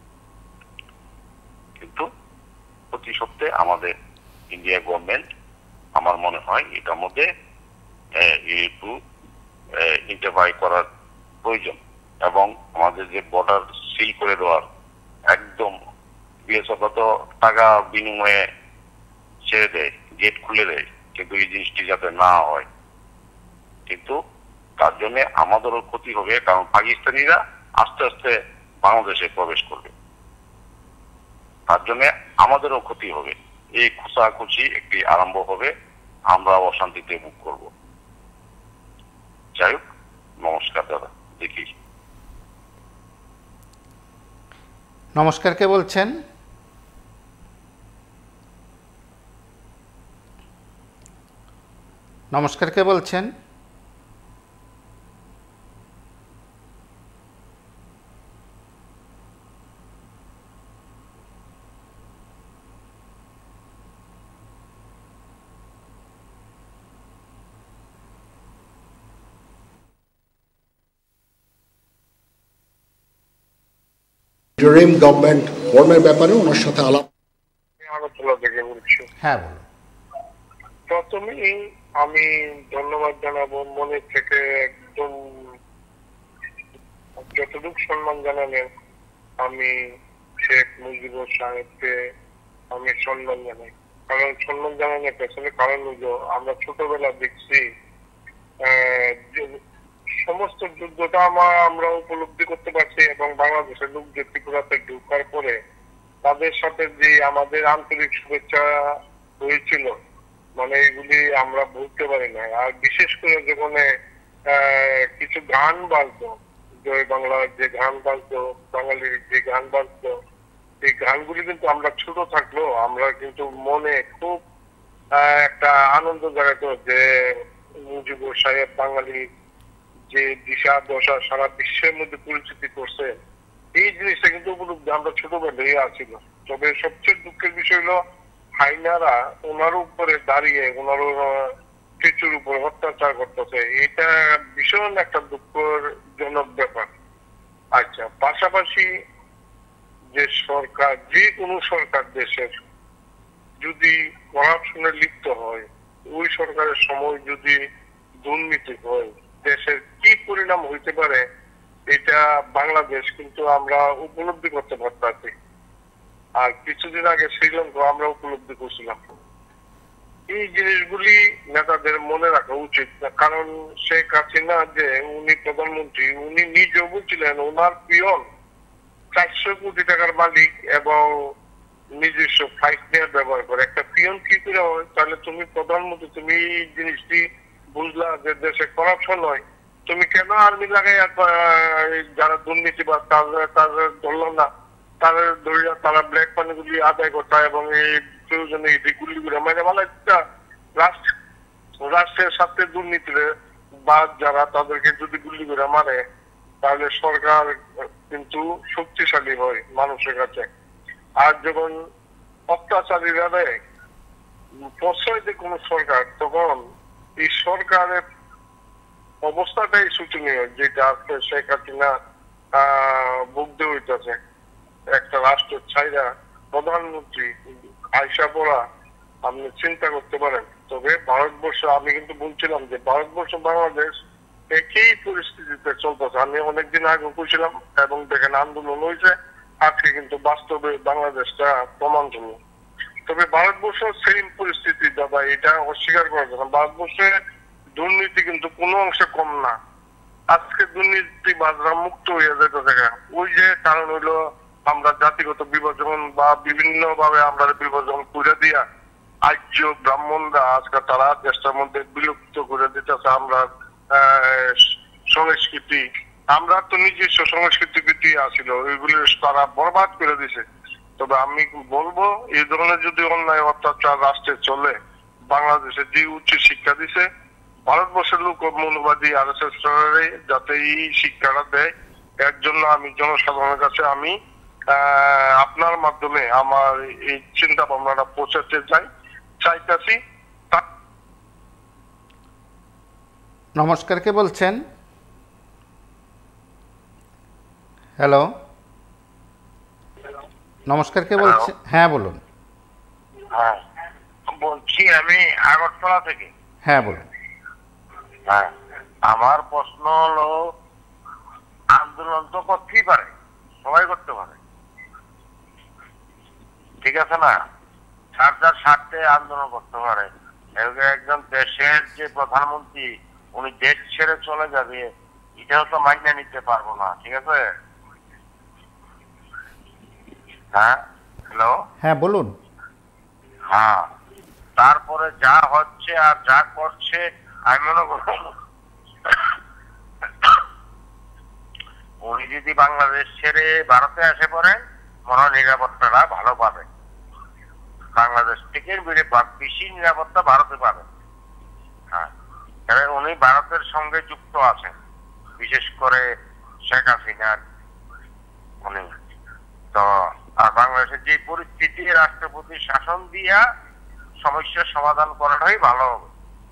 কিন্তু অতি সত্ত্বে আমাদের ইন্ডিয়া গভর্নমেন্ট আমার মনে হয় এটার মধ্যে একটু ইন্টারফাই করার প্রয়োজন এবং আমাদের যে বর্ডার সিল করে দেওয়ার একদম বিএসএফ তো টাকা বিনিময়ে ছেড়ে দেয়, গেট খুলে দেয়, কিন্তু এই জিনিসটি যাতে না হয়। কিন্তু তার জন্য আমাদেরও ক্ষতি হবে, কারণ পাকিস্তানিরা আস্তে আস্তে বাংলাদেশে প্রবেশ করবে, তার জন্য আমাদেরও ক্ষতি হবে। এই খুচাখুচি একটি আরম্ভ হবে, আমরা অশান্তিতে মুখ করব। যাই হোক, নমস্কার দাদা। দেখি নমস্কার, কে বলছেন? নমস্কার, কে বলছেন? ইন্টারিম গভর্নমেন্ট ফর্মের ব্যাপারে ওনার সাথে আলাপ। আগরতলা থেকে বলছি। হ্যাঁ বলুন। প্রথমেই আমি ধন্যবাদ জানাবো মনে থেকে, একদম যতটুকু সম্মান জানালেন আমি শেখ মুজিবুর সাহেবকে আমি সম্মান জানাই। কারণ সম্মান জানানোর পেছনে কারণ হলো আমরা ছোটবেলা দেখছি সমস্ত যুদ্ধটা আমার আমরা উপলব্ধি করতে পারছি, এবং বাংলাদেশের লোক যে ত্রিপুরাতে ঢুকার পরে তাদের সাথে যে আমাদের আন্তরিক শুভেচ্ছা হয়েছিল, মানে এগুলি আমরা বলতে পারি না। আর বিশেষ করে যেখানে কিছু গান বাজতো, জয় বাংলার যে গান বাজতো, বাঙালির যে গান বাজতো, এই গানগুলি কিন্তু আমরা ছোট থাকলেও আমরা কিন্তু মনে খুব একটা আনন্দ জাগাতো যে মুজিবুর সাহেব বাঙালি যে দিশা দশা সারা বিশ্বের মধ্যে পরিচিতি করছে, এই জিনিসটা কিন্তু উপলব্ধি আমরা ছোটবেলায় আসছিল। তবে সবচেয়ে দুঃখের বিষয় হলো হাইনারা ওনার উপরে দাঁড়িয়ে ওনার কিছুর উপর অত্যাচার করতেছে, এটা ভীষণ একটা দুঃখজনক ব্যাপার। আচ্ছা, পাশাপাশি যে সরকার, যে কোনো সরকার দেশের যদি করাপশনে লিপ্ত হয়, ওই সরকারের সময় যদি দুর্নীতি হয়, দেশের কি পরিণাম হইতে পারে এটা বাংলাদেশ কিন্তু আমরা উপলব্ধি করতে পারতাছি। আর কিছুদিন আগে শ্রীলঙ্কা আমরা উপলব্ধি করছিলাম। এই জিনিসগুলি নেতাদের মনে রাখা উচিত, কারণ শেখ হাসিনা যে উনি প্রধানমন্ত্রী, উনি নিজেও বলছিলেন ওনার পিয়ন চারশো কোটি টাকার মালিক এবং নিজস্ব ফ্লাইট নিয়ে ব্যবহার করে। একটা পিয়ন কি করে হয়? তাহলে তুমি প্রধানমন্ত্রী, তুমি এই জিনিসটি বুঝলা যে দেশে করাপশন হয়, তুমি কেন আর্মি লাগাই যারা দুর্নীতি বা তাদের ধরল না, তাদের ধরিয়া তারা ব্ল্যাক মানি গুলি আদায় করতে এবং এই প্রয়োজনে গুলি গুলো মানে বলা রাষ্ট্র রাষ্ট্রের সাথে দুর্নীতির বা যারা তাদেরকে যদি গুলি করে মারে তাহলে সরকার কিন্তু শক্তিশালী হয় মানুষের কাছে। আর যখন অত্যাচারীরা দেয় প্রশ্রয় দেয় কোন সরকার, তখন এই সরকারের অবস্থাটাই শোচনীয়, যেটা আজকে শেখ হাসিনা আহ ভুগতে হইতেছে। একটা রাষ্ট্রের ছাইরা প্রধানমন্ত্রী আয়সা পড়া আপনি চিন্তা করতে পারেন। তবে ভারতবর্ষ, আমি কিন্তু বলছিলাম যে ভারতবর্ষ বাংলাদেশ একই পরিস্থিতিতে চলতেছে। আমি অনেকদিন আগে বলছিলাম এবং দেখেন আন্দোলন হয়েছে, আজকে কিন্তু বাস্তবে বাংলাদেশটা প্রমাণ হলো। তবে ভারতবর্ষ সেম পরিস্থিতি দাদা, এটা অস্বীকার করা যায় না। ভারতবর্ষে দুর্নীতি কিন্তু কোনো অংশে কম না। আজকে দুর্নীতি বাজরা মুক্ত হয়ে যেতে থাকে। ওই যে কারণ হইলো আমরা জাতিগত বিভাজন বা বিভিন্ন ভাবে আমরা বিভাজন করে দিয়া আর্য ব্রাহ্মণরা আজকে তারা দেশটার মধ্যে বিলুপ্ত করে দিতেছে। আমরা সংস্কৃতি, আমরা তো নিজস্ব সংস্কৃতি বৃত্তি আসছিল, ওইগুলি তারা বরবাদ করে দিছে। তবে আমি বলবো এই ধরনের যদি অন্যায় অত্যাচার রাষ্ট্রে চলে, বাংলাদেশে যে উচ্চ শিক্ষা দিছে ভারতবর্ষের লোক মৌলবাদী আর এস এস যাতে এই শিক্ষাটা দেয়, এর জন্য আমি জনসাধারণের কাছে আমি আপনার মাধ্যমে আমার এই চিন্তা ভাবনাটা পৌঁছাতে চাই চাইতেছি। নমস্কার, কে বলছেন? হ্যালো, নমস্কার, কে বলছেন? হ্যাঁ বলুন। হ্যাঁ বলছি আমি আগরতলা থেকে। হ্যাঁ বলুন। হ্যাঁ, আমার প্রশ্ন হলো আন্দোলন তো করতেই পারে, সবাই করতে পারে, ঠিক আছে না? যার যার স্বার্থে আন্দোলন করতে পারে। একজন দেশের যে প্রধানমন্ত্রী উনি দেশ ছেড়ে চলে যাবে, এটাও তো মাইনে নিতে পারবো না, ঠিক আছে? হ্যাঁ হ্যালো, হ্যাঁ বলুন। হ্যাঁ, তারপরে যা হচ্ছে আর যা করছে আমি মনে করি উনি যদি বাংলাদেশ ছেড়ে ভারতে আসে পড়ে মনে হয় নিরাপত্তাটা ভালো পাবে, বাংলাদেশ থেকে বেশি নিরাপত্তা ভারতে পাবে। হ্যাঁ, উনি ভারতের সঙ্গে যুক্ত আছেন, বিশেষ করে শেখ হাসিনার উনি তো। আর বাংলাদেশের যে পরিস্থিতি, রাষ্ট্রপতি শাসন দিয়া সমস্যার সমাধান করাটাই ভালো হবে।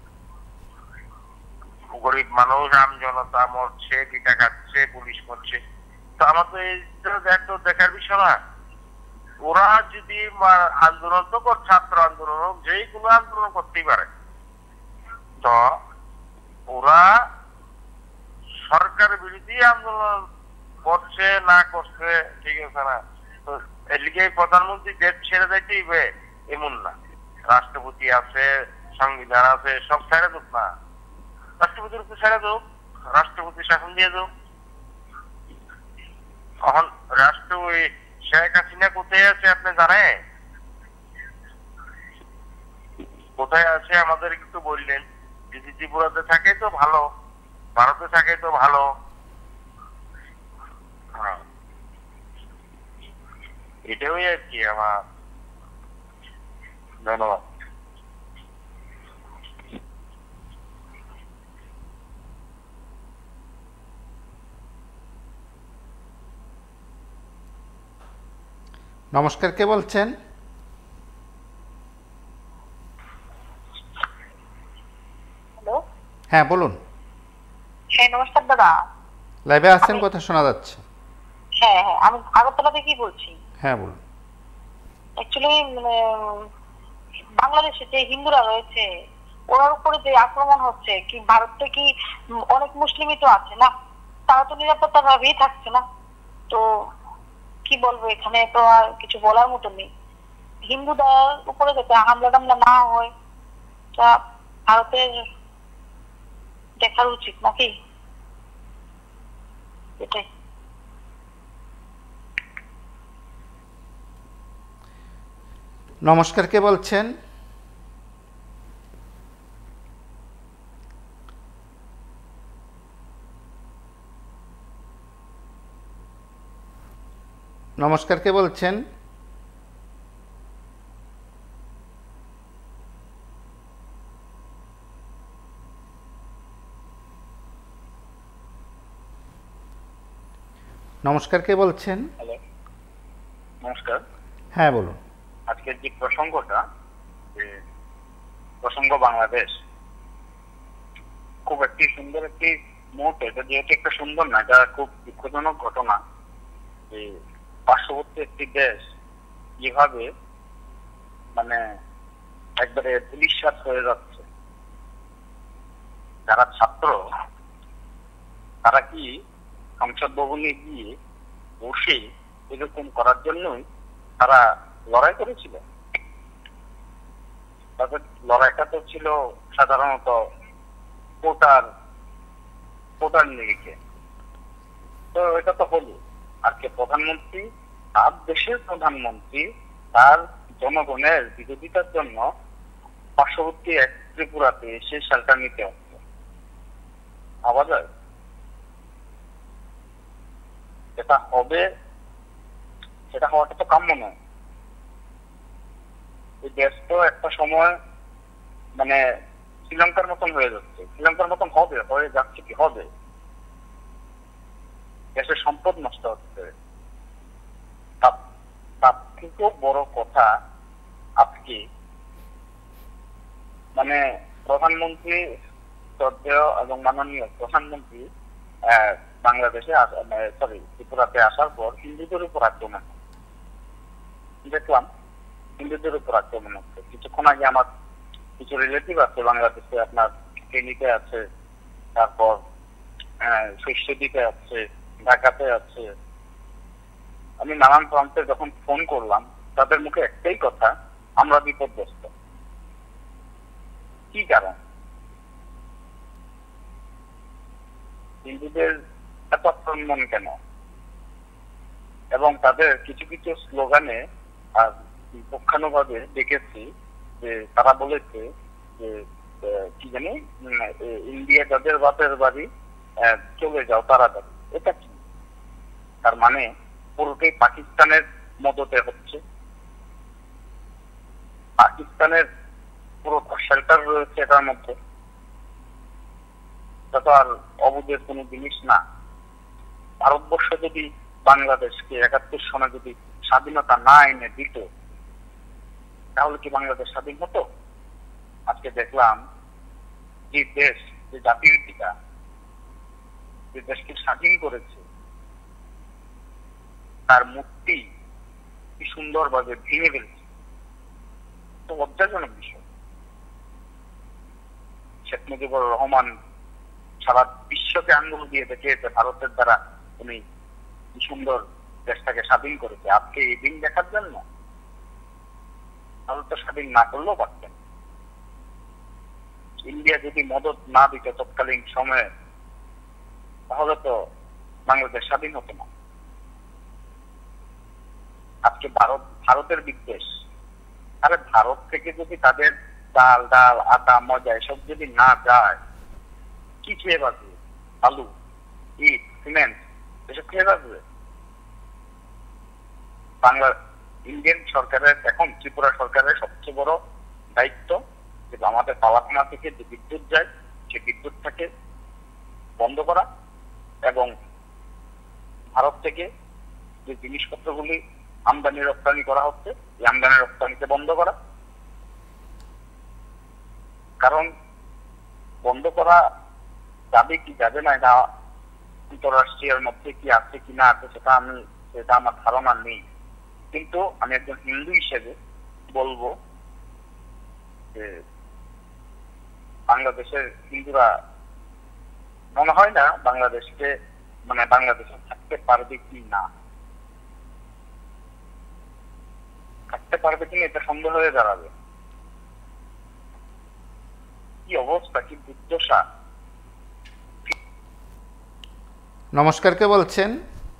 গরিব মানুষ, আম জনতা মরছে, টিকা খাচ্ছে, পুলিশ মরছে, তো আমাদের তো দেখার বিষয় না। ওরা যদি আন্দোলন তো কর, ছাত্র আন্দোলন হোক, যে কোনো আন্দোলন করতেই পারে, তো ওরা সরকার বিরোধী আন্দোলন করছে না করছে ঠিক আছে না। তো এদিকে প্রধানমন্ত্রী দেশ ছেড়ে যাইতেই এমন না, রাষ্ট্রপতি আছে, সংবিধান আছে, সব ছেড়ে দোক না, রাষ্ট্রপতির উপর ছেড়ে দোক, রাষ্ট্রপতি শাসন দিয়ে দোক। এখন রাষ্ট্র ওই শেখ হাসিনা কোথায় আছে আপনি জানেন? কোথায় আছে আমাদের একটু বললেন? যদি ত্রিপুরাতে থাকে তো ভালো, ভারতে থাকে তো ভালো। হ্যাঁ, এটাই আর কি আমার। ধন্যবাদ। নমস্কার, কে বলছেন? হ্যালো, হ্যাঁ বলুন। হ্যাঁ নমস্কার দাদা। লাইভে আছেন, কথা শোনা যাচ্ছে। হ্যাঁ হ্যাঁ, আমি আগরতলা থেকে বলছি। হ্যাঁ বলুন। অ্যাকচুয়ালি মানে বাংলাদেশে যে হিন্দুরা রয়েছে ওনার উপরে যে আক্রমণ হচ্ছে, কি ভারতে কি অনেক মুসলিমই তো আছে না, তারা তো নিরাপত্তা ভাবেই থাকছে না। তো কি বলবো, এখানে তো আর কিছু বলার মতো নেই। হিন্দুদের উপরে যাতে হামলা টামলা না হয় তা ভারতের দেখার উচিত নাকি, এটাই। নমস্কার, কে বলছেন? নমস্কার, কে বলছেন? নমস্কার, কে বলছেন? হ্যালো, নমস্কার। হ্যাঁ বলুন। আজকের যে প্রসঙ্গটা, যে প্রসঙ্গ বাংলাদেশ, খুব একটি সুন্দর একটি মুহূর্ত। এটা যেহেতু একটা সুন্দর না, এটা খুব দুঃখজনক ঘটনা যে পার্শ্ববর্তী একটি দেশ যেভাবে মানে একবারে পুলিশ সাত হয়ে যাচ্ছে। যারা ছাত্র তারা কি সংসদ ভবনে গিয়ে বসে এরকম করার জন্যই তারা লড়াই করেছিল? তাদের লড়াইটা তো ছিল সাধারণত কোটার কোটার নিরিখে। তো এটা তো হলো, আজকে প্রধানমন্ত্রী, তার দেশের প্রধানমন্ত্রী তার জনগণের বিরোধিতার জন্য পার্শ্ববর্তী এক ত্রিপুরাতে এসে শেল্টার নিতে হচ্ছে। ভাবা যায় সেটা হবে? সেটা হওয়াটা তো কাম্য নয়। এই দেশ তো একটা সময় মানে শ্রীলঙ্কার মতন হয়ে যাচ্ছে, শ্রীলঙ্কার মতন হবে, হয়ে যাচ্ছে কি হবে। দেশের সম্পদ নষ্ট হচ্ছে। তার থেকেও বড় কথা, আজকে মানে প্রধানমন্ত্রী শ্রদ্ধেয় এবং মাননীয় প্রধানমন্ত্রী বাংলাদেশে সরি ত্রিপুরাতে আসার পর হিন্দুদের উপর আক্রমণ দেখলাম, হিন্দুদের উপর আক্রমণ হচ্ছে। কিছুক্ষণ আগে আমার কিছু রিলেটিভ আছে বাংলাদেশে, আপনার ক্লিনিকে আছে, তারপর শস্যদ্বীপে আছে, ঢাকাতে আছে। আমি নানান প্রান্তে যখন ফোন করলাম, তাদের মুখে একটাই কথা, আমরা বিপদগ্রস্ত। কি কারণ? হিন্দুদের এত আক্রমণ কেন? এবং তাদের কিছু কিছু স্লোগানে আর পক্ষানুভাবে দেখেছি যে তারা বলেছে যে কি জানি ইন্ডিয়া যাদের বাপের বাড়ি চলে যাও তাড়াতাড়ি। এটা কি? তার মানে পুরোটাই পাকিস্তানের মদতে হচ্ছে। পাকিস্তানের পুরো শেল্টার রয়েছে এটার মধ্যে। এটা তো আর অবুঝের কোনো জিনিস না। ভারতবর্ষ যদি বাংলাদেশকে একাত্তর সনে যদি স্বাধীনতা না এনে দিত, তাহলে কি বাংলাদেশ স্বাধীন হতো? আজকে দেখলাম যে দেশ, যে জাতির পিতা, যে দেশকে স্বাধীন করেছে, তার মূর্তি কি সুন্দরভাবে ভেঙে ফেলছে। তো লজ্জাজনক বিষয়। শেখ মুজিবুর রহমান সারা বিশ্বকে আঙ্গুল দিয়ে দেখিয়েছে ভারতের দ্বারা উনি কি সুন্দর দেশটাকে স্বাধীন করেছে। আজকে এই দিন দেখার জন্য ভারত স্বাধীন না করলেও পারতেন। ইন্ডিয়া যদি মদত না দিত তৎকালীন সময়ে, তাহলে তো বাংলাদেশ স্বাধীন হতো না। আজকে ভারত ভারতের বিদ্বেষ। আরে ভারত থেকে যদি তাদের ডাল ডাল আটা মজা এসব যদি না যায়, কি খেয়ে বাঁচবে? আলু, ইট, সিমেন্ট এসব খেয়ে বাঁচবে? বাংলা ইন্ডিয়ান সরকারের এখন ত্রিপুরা সরকারের সবচেয়ে বড় দায়িত্ব যে আমাদের পালাখানা থেকে যে বিদ্যুৎ যায় সে বিদ্যুৎটাকে বন্ধ করা এবং ভারত থেকে যে জিনিসপত্রগুলি আমদানি রপ্তানি করা হচ্ছে এই আমদানি রপ্তানিকে বন্ধ করা। কারণ বন্ধ করা যাবে কি যাবে না এটা আন্তরাষ্ট্রীয়ের মধ্যে কি আছে কি না আছে সেটা আমি সেটা আমার ধারণা নেই। কিন্তু আমি একজন হিন্দু হিসেবে বলবো যে বাংলাদেশের হিন্দুরা মনে হয় না বাংলাদেশকে মানে বাংলাদেশে থাকতে পারবে কি না, থাকতে পারবে কিনা এটা সন্দেহ হয়ে দাঁড়াবে। কি অবস্থা, কি দুর্দশা। নমস্কার, কে বলছেন?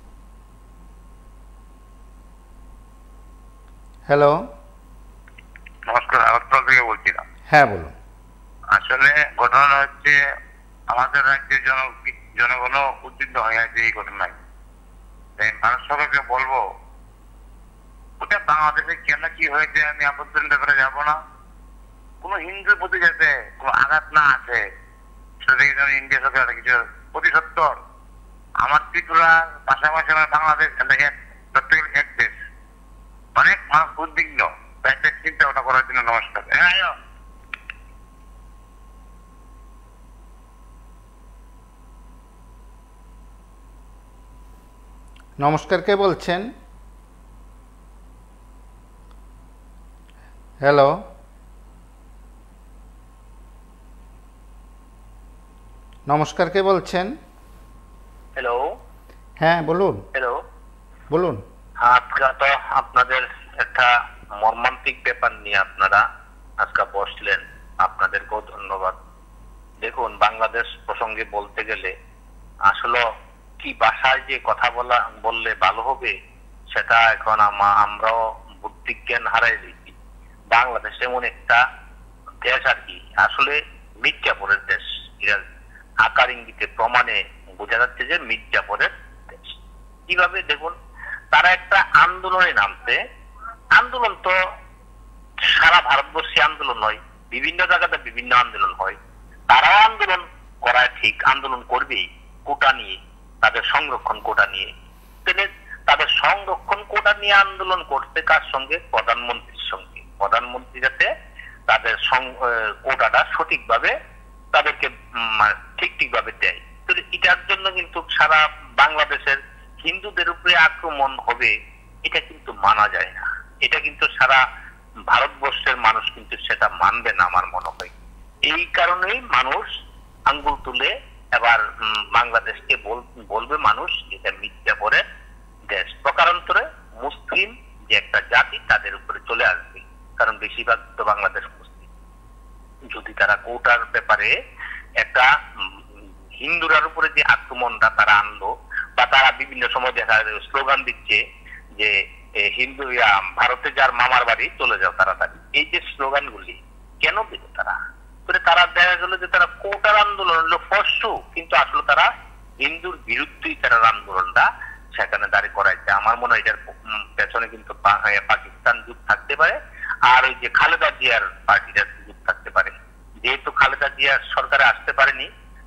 হ্যালো, নমস্কার, আগরতলা থেকে বলছিলাম। হ্যাঁ বলুন। আসলে ঘটনা হচ্ছে আমাদের রাজ্যের জন জনগণ উদ্বিগ্ন হয়ে আছে এই ঘটনায়। তাই ভারত সরকারকে বলবো ওটা বাংলাদেশে কেন কি হয়েছে আমি আপত্তির ব্যাপারে যাবো না। কোন হিন্দুর প্রতি যাতে কোনো আঘাত না আসে সেটা যেন ইন্ডিয়া সরকার কিছু প্রতিসত্তর। আমার ত্রিপুরা পাশাপাশি আমার বাংলাদেশ এক দেশ, অনেক মানুষ উদ্বিগ্ন, তাই চিন্তা ওটা করার জন্য। নমস্কার। হ্যাঁ, নমস্কার, কে বলছেন? হ্যালো, নমস্কার, কে বলছেন? হ্যালো, হ্যাঁ বলুন। হ্যালো, বলুন। আজকে তো আপনাদের একটা মর্মান্তিক ব্যাপার নিয়ে আপনারা আজকে বসলেন, আপনাদেরকেও ধন্যবাদ। দেখুন, বাংলাদেশ প্রসঙ্গে বলতে গেলে আসলে কি ভাষায় যে কথা বলা বললে ভালো হবে সেটা এখন আমরাও বুদ্ধি জ্ঞান হারাই দিচ্ছি। বাংলাদেশ এমন একটা দেশ আর কি, আসলে মির্জাপুরের দেশ। এটা আকার ইঙ্গিতে প্রমাণে বোঝা যাচ্ছে যে মির্জাপুরের দেশ। কিভাবে দেখুন, তারা একটা আন্দোলনে নামতে, আন্দোলন তো সারা ভারতবর্ষে আন্দোলন হয়, বিভিন্ন জায়গাতে বিভিন্ন আন্দোলন হয়। তারা আন্দোলন করায় ঠিক, আন্দোলন করবেই কোটা নিয়ে, তাদের সংরক্ষণ কোটা নিয়ে। তাদের সংরক্ষণ কোটা নিয়ে আন্দোলন করতে কার সঙ্গে? প্রধানমন্ত্রীর সঙ্গে। প্রধানমন্ত্রী যাতে তাদের কোটাটা সঠিকভাবে তাদেরকে ঠিক ঠিকভাবে দেয়। তো এটার জন্য কিন্তু সারা বাংলাদেশের হিন্দুদের উপরে আক্রমণ হবে, এটা কিন্তু মানা যায় না। এটা কিন্তু সারা ভারতবর্ষের মানুষ কিন্তু সেটা মানবে না আমার মনে হয়। এই কারণেই মানুষ আঙ্গুল তুলে এবার বাংলাদেশকে বলবে মানুষ এটা মির্জাপুরের দেশ। প্রকারান্তরে মুসলিম যে একটা জাতি তাদের উপরে চলে আসবে, কারণ বেশিরভাগ তো বাংলাদেশ মুসলিম। যদি তারা কোটার ব্যাপারে একটা হিন্দুরার উপরে যে আক্রমণটা তারা আনলো, বা তারা বিভিন্ন সময় দেখা স্লোগান দিচ্ছে যে হিন্দু ভারতে যার মামার বাড়ি চলে যাও তাড়াতাড়ি, এই যে স্লোগানগুলি কেন দিল তারা? তারা দেখা গেল যে তারা কোটার আন্দোলন হলো ফর্সু, কিন্তু আসলে তারা হিন্দুর বিরুদ্ধেই তারা আন্দোলনটা সেখানে দাঁড়িয়ে করাইছে। আমার মনে হয় এটার পেছনে কিন্তু পাকিস্তান যুগ থাকতে পারে, আর ওই যে খালেদা জিয়ার পার্টিটার যুগ থাকতে পারে। যেহেতু খালেদা জিয়ার সরকারে আসতে পারেনি,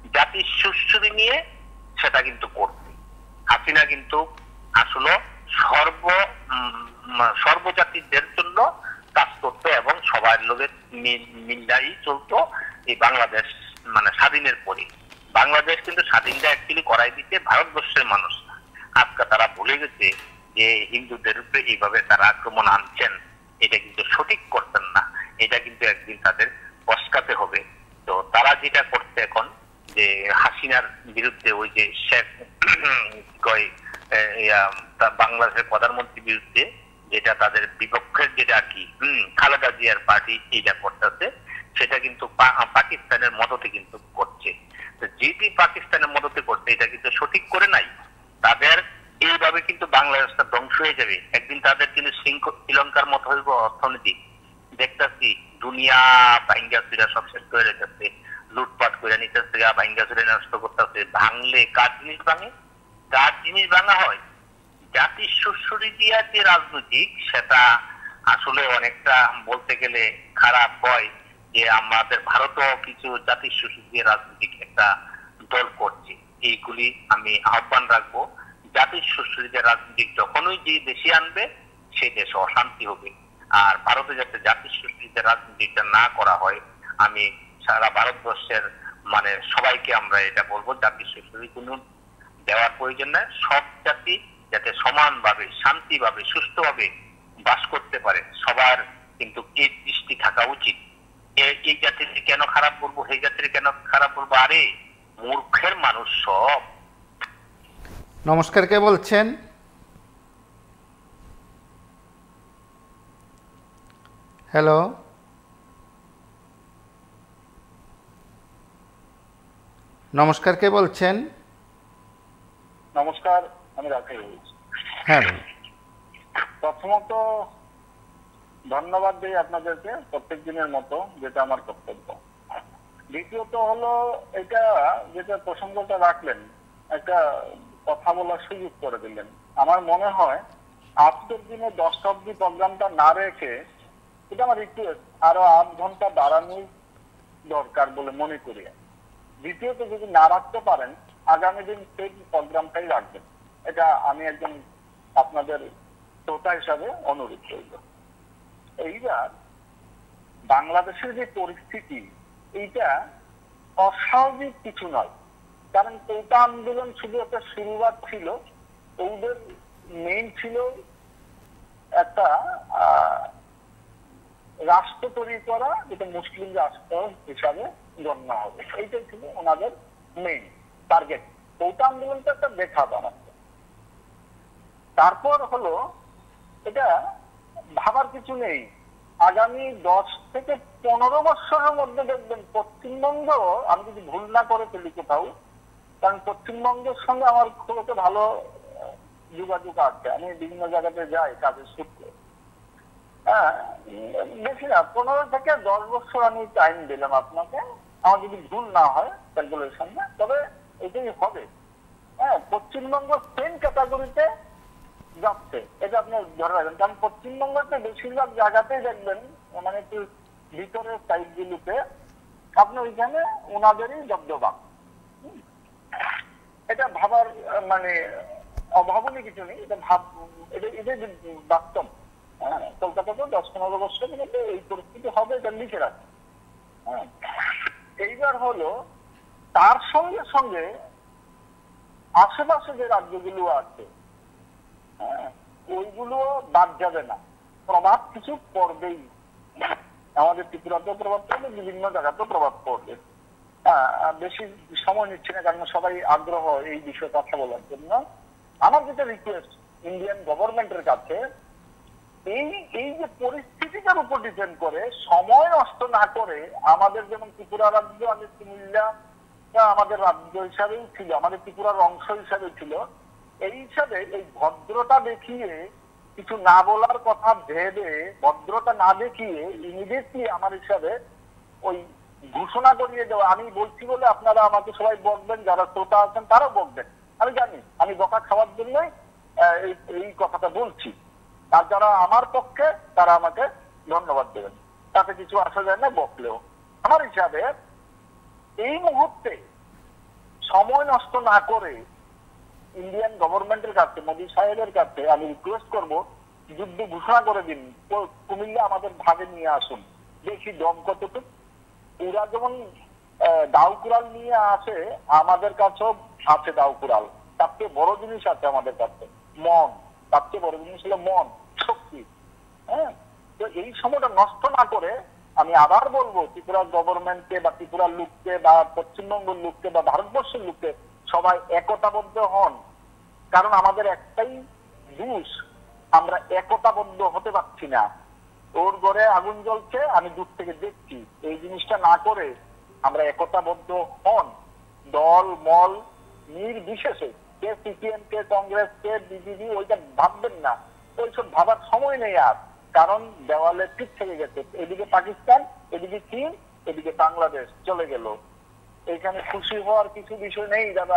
জাতির সুশ্রী নিয়ে সেটা কিন্তু করছে। হাসিনা কিন্তু আসলে সর্ব সর্বজাতিদের জন্য কাজ করতো এবং সবার লোকের মিল্লাই চলতো এই বাংলাদেশ মানে স্বাধীনের পরে। বাংলাদেশ কিন্তু স্বাধীনটা অ্যাকচুয়ালি করাই দিতে ভারতবর্ষের মানুষ না। আজকে তারা ভুলে গেছে যে হিন্দুদের উপরে এইভাবে তারা আক্রমণ আনছেন, এটা কিন্তু সঠিক করতেন না, এটা কিন্তু একদিন তাদের পস্কাতে হবে। তো তারা যেটা করছে এখন যে হাসিনার বিরুদ্ধে ওই যে শেখ কয় বাংলাদেশের প্রধানমন্ত্রীর বিরুদ্ধে যেটা তাদের বিপক্ষের যেটা কি হম খালেদা জিয়ার পার্টি এইটা করতেছে, সেটা কিন্তু পাকিস্তানের মদতে কিন্তু করছে। তো যেটি পাকিস্তানের মদতে করছে এটা কিন্তু সঠিক করে নাই। তাদের এইভাবে কিন্তু বাংলাদেশটা ধ্বংস হয়ে যাবে একদিন। তাদের কিন্তু শ্রীলঙ্কার মতো হইব অর্থনীতি। দেখতেছি দুনিয়া ভাঙ্গা চুরা সব শেষ করে রেখেছে, লুটপাট করে নিতেছে, ভাঙ্গা চুরে নষ্ট করতেছে। ভাঙলে কার জিনিস ভাঙে? কার জিনিস ভাঙা হয়? জাতির সুশ্রী দিয়া যে রাজনৈতিক, সেটা আসলে অনেকটা বলতে গেলে খারাপ হয় যে আমাদের ভারতও কিছু জাতির সুশ্রী দিয়ে রাজনৈতিক একটা দল করছে। এইগুলি আমি আহ্বান রাখবো, জাতির সুশ্রী দিয়ে রাজনৈতিক যখনই যে দেশে আনবে সেই দেশে অশান্তি হবে। আর ভারতে যাতে জাতির সুশ্রী দিয়ে রাজনীতিটা না করা হয়, আমি সারা ভারতবর্ষের মানে সবাইকে আমরা এটা বলবো, জাতির সুশ্রী কোনো দেওয়ার প্রয়োজন নাই। সব জাতি যাতে সমানভাবে শান্তিভাবে সুস্থভাবে বাস করতে পারে, সবার কিন্তু এই দৃষ্টি থাকা উচিত। এই জাতির কেন খারাপ বলবো, এই জাতির কেন খারাপ বলবো? আরে মূর্খের মানুষ সব। নমস্কার, কে বলছেন? হ্যালো, নমস্কার, কে বলছেন? নমস্কার, আমি রাখি বলছি। হ্যাঁ, প্রথমত ধন্যবাদ দিই আপনাদেরকে প্রত্যেক দিনের মতো, যেটা আমার কর্তব্য। দ্বিতীয়ত হলো এটা যেটা প্রসঙ্গটা রাখলেন, একটা কথা বলার সুযোগ করে দিলেন। আমার মনে হয় আজকের দিনে দশটা অব্দি প্রোগ্রামটা না রেখে এটা আমার রিকোয়েস্ট আরো আট ঘন্টা বাড়ানোর দরকার বলে মনে করি। দ্বিতীয়ত যদি না রাখতে পারেন আগামী দিন সেই প্রোগ্রামটাই রাখবেন, এটা আমি একজন আপনাদের শ্রোতা হিসাবে অনুরোধ করব। এইবার বাংলাদেশের যে পরিস্থিতি, এইটা অস্বাভাবিক কিছু নয়। কারণ কোটা আন্দোলন শুধু একটা শুরুয়াত ছিল, ওদের মেইন ছিল একটা রাষ্ট্র তৈরি করা, যেটা মুসলিম রাষ্ট্র হিসাবে গণ্য হবে, এইটাই ছিল ওনাদের মেইন টার্গেট। কোটা আন্দোলনটা একটা দেখা বানাচ্ছে। তারপর হলো এটা ভাবার কিছু নেই, আগামী দশ থেকে পনেরো বছরের মধ্যে দেখবেন পশ্চিমবঙ্গ, আমি যদি ভুল না করে ফেলি কোথাও, কারণ পশ্চিমবঙ্গের সঙ্গে আমার খুব একটা ভালো যোগাযোগ আছে, আমি বিভিন্ন জায়গাতে যাই কাজের সূত্রে। হ্যাঁ, বেশি না, পনেরো থেকে দশ বছর আমি টাইম দিলাম আপনাকে, আমার যদি ভুল না হয় ক্যালকুলেশনে, তবে এটাই হবে। হ্যাঁ, পশ্চিমবঙ্গ সেম ক্যাটাগরিতে যাচ্ছে, এটা আপনি ধরে রাখবেন। কারণ পশ্চিমবঙ্গতে বেশিরভাগ জায়গাতেই দেখবেন মানে একটু ভিতরের সাইড গুলোতে আপনি ওইখানে ওনাদেরই দবদবা। এটা ভাবার মানে অভাবনীয় কিছু নেই, এটা ভাব এটা এটা বাস্তব। হ্যাঁ, কলকাতাতে দশ পনেরো বছরের মধ্যে এই পরিস্থিতি হবে, এটা লিখে রাখে। হ্যাঁ, এইবার হলো তার সঙ্গে সঙ্গে আশেপাশে যে রাজ্যগুলো আছে, হ্যাঁ, ওইগুলো বাদ যাবে না, প্রভাব কিছু পড়বেই। আমাদের ত্রিপুরাতেও প্রভাব পড়বে, বিভিন্ন জায়গাতেও প্রভাব পড়বে। বেশি সময় নিচ্ছে না, কারণ সবাই আগ্রহ এই বিষয়ে কথা বলার জন্য। আমার যেটা রিকোয়েস্ট ইন্ডিয়ান গভর্নমেন্টের কাছে, এই এই যে পরিস্থিতিটার উপর ডিপেন্ড করে সময় নষ্ট না করে, আমাদের যেমন ত্রিপুরা রাজ্য, আমি কুমিল্লা আমাদের রাজ্য হিসাবেই ছিল, আমাদের ত্রিপুরার অংশ হিসাবে ছিল, এই হিসাবে এই ভদ্রতা দেখিয়ে কিছু না বলার কথা ভেবে, ভদ্রতা না দেখিয়ে ইমিডিয়েটলি আমার হিসাবে ওই ঘোষণা করিয়ে দেওয়া। আমি বলছি বলে আপনারা আমাকে সবাই বকবেন, যারা শ্রোতা আছেন তারাও বকবেন, আমি জানি, আমি বকা খাওয়ার জন্যই এই কথাটা বলছি। আর যারা আমার পক্ষে তারা আমাকে ধন্যবাদ দেবেন, তাতে কিছু আসা যায় না বকলেও। আমার হিসাবে এই মুহূর্তে সময় নষ্ট না করে ইন্ডিয়ান গভর্নমেন্টের কাছে, মোদী সাহেবের কাছে আমি রিকোয়েস্ট করব, যুদ্ধ ঘোষণা করে দিন, কুমিল্লা আমাদের ভাগে নিয়ে আসুন, দেখি দম কতটুকু। ওরা যেমন দাউকুরাল নিয়ে আসে, আমাদের কাছেও আছে দাউকুরাল, তার চেয়ে বড় জিনিস আছে আমাদের কাছে মন, তার চেয়ে বড় জিনিস হলো মন, শক্তি। হ্যাঁ, তো এই সময়টা নষ্ট না করে আমি আবার বলবো ত্রিপুরার গভর্নমেন্টকে বা ত্রিপুরার লোককে বা পশ্চিমবঙ্গের লোককে বা ভারতবর্ষের লোককে সবাই একতাবদ্ধ হন। কারণ আমাদের একটাই দোষ, আমরা একতাবদ্ধ হতে পারছি না। ওর ঘরে আগুন জ্বলছে, আমি দূর থেকে দেখছি, এই জিনিসটা না করে আমরা একতাবদ্ধ হন। দল মল নির্বিশেষে, কে সিপিএম কে কংগ্রেস কে বিজেপি, ওইটা ভাববেন না, ওইসব ভাবার সময় নেই আর। কারণ দেওয়ালে ঠিক থেকে গেছে, এদিকে পাকিস্তান, এদিকে চীন, এদিকে বাংলাদেশ চলে গেল। এখানে খুশি হওয়ার কিছু বিষয় নেই দাদা,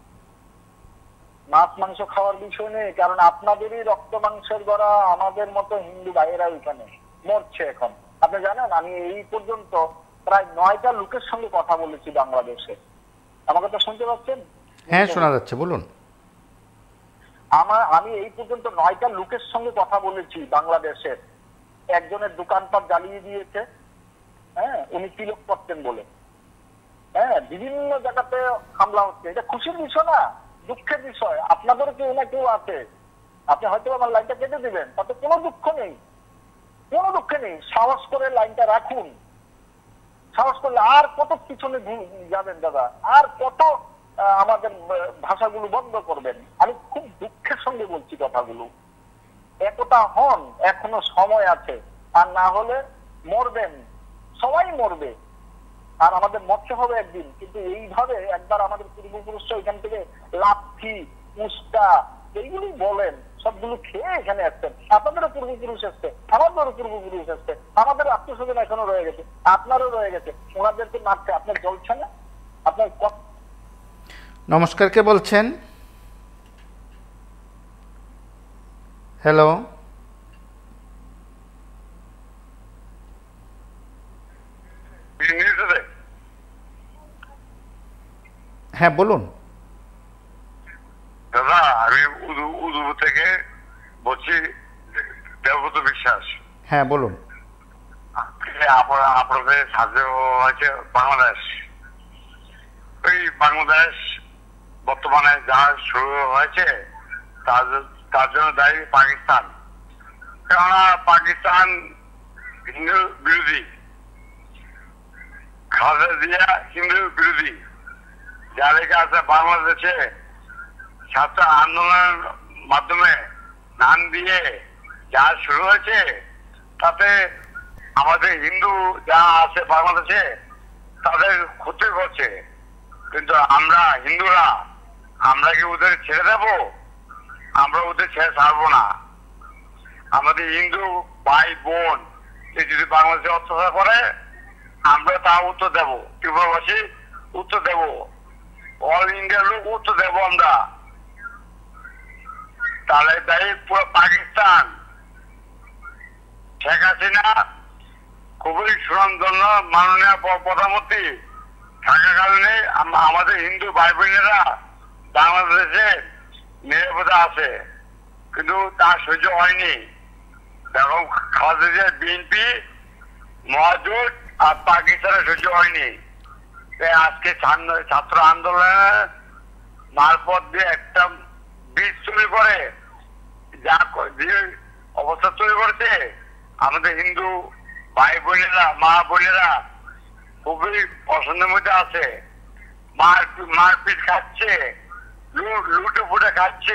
মাছ মাংস খাওয়ার বিষয় নেই। কারণ আপনাদেরই রক্ত মাংসের গড়া আমাদের মতো হিন্দু ভাইয়েরা ওইখানে মরছে এখন। আপনি জানেন, আমি এই পর্যন্ত প্রায় নয়টা লোকের সঙ্গে কথা বলেছি বাংলাদেশে। আমার কথা শুনতে পাচ্ছেন? হ্যাঁ, শোনা যাচ্ছে, বলুন। আমার আমি এই পর্যন্ত নয়টা লোকের সঙ্গে কথা বলেছি বাংলাদেশের। একজনের দোকানপাট জ্বালিয়ে দিয়েছে, হ্যাঁ, উনি তিলক করতেন বলে। হ্যাঁ, বিভিন্ন জায়গাতে হামলা হচ্ছে। এটা খুশির বিষয় না, দুঃখের বিষয়। আপনাদের কেউ না কেউ আছে, আপনি হয়তো আমার লাইনটা কেটে দিবেন, তাতে কোনো দুঃখ নেই, কোনো দুঃখ নেই। সাহস করে লাইনটা রাখুন, সাহস করলে আর কত পিছনে যাবেন দাদা, আর কত আমাদের ভাষাগুলো বন্ধ করবেন। আমি খুব দুঃখের সঙ্গে বলছি কথাগুলো। একতা হন, এখনো সময় আছে। আর না হলে মরবেন, সবাই মরবে, আর আমাদের মরতে হবে একদিন। কিন্তু এইভাবে একবার আমাদের পূর্বপুরুষরা এখান থেকে লাঠি উস্কা এইগুলি বলেন, সবগুলো খেয়ে এখানে আসছেন। আপনাদেরও পূর্বপুরুষ আসছে, আমাদেরও পূর্বপুরুষ আসছে, আমাদের আত্মীয় স্বজন এখনো রয়ে গেছে, আপনারও রয়ে গেছে। ওনাদেরকে মারতে আপনার জ্বলছে না? আপনার নমস্কার, কে বলছেন? হ্যালো, হ্যাঁ বলুন। দাদা, আমি উদুবু থেকে বলছি, দেবব্রত বিশ্বাস। হ্যাঁ বলুন। আপনাদের সাহায্য হয়েছে বাংলাদেশ, ওই বাংলাদেশ বর্তমানে যা শুরু হয়েছে তার জন্য দায়ী পাকিস্তান। কেননা পাকিস্তান হিন্দু বিরোধী, খালেদা জিয়া হিন্দু বিরোধী। যার আছে বাংলাদেশে ছাত্র আন্দোলনের মাধ্যমে নাম দিয়ে যা শুরু হয়েছে, তাতে আমাদের হিন্দু যা আছে বাংলাদেশে তাদের ক্ষতি করছে। কিন্তু আমরা হিন্দুরা, আমরা কি ওদের ছেড়ে দেব? আমরা ওদের ছেড়ে ছাড়বো না। আমাদের হিন্দু ভাই বোন যদি বাংলাদেশে অত্যাচার করে, আমরা তা উত্তর দেব, ত্রিপুরাবাসী উত্তর দেব, অল ইন্ডিয়ার লোক উত্তর দেব আমরা। তাহলে দায়ী পুরো পাকিস্তান। শেখ হাসিনা খুবই সুনামধন্য মাননীয় প্রধানমন্ত্রী থাকাকালীনে আমাদের হিন্দু ভাই বোনেরা বাংলাদেশে নিরাপদে আছে, কিন্তু তার সহ্য হয়নি। দেখো, খালেদা জিয়া বিএনপি মহাজোট আর পাকিস্তানের সহ্য হয়নি। আজকে ছাত্র আন্দোলনের মারফত দিয়ে একটা বীজ তৈরি করে, যা যে অবস্থা তৈরি করেছে, আমাদের হিন্দু ভাই বোনেরা মা বোনেরা খুবই পছন্দের মধ্যে আছে। মার মারপিট খাচ্ছে, লুটে ফুটে খাচ্ছে।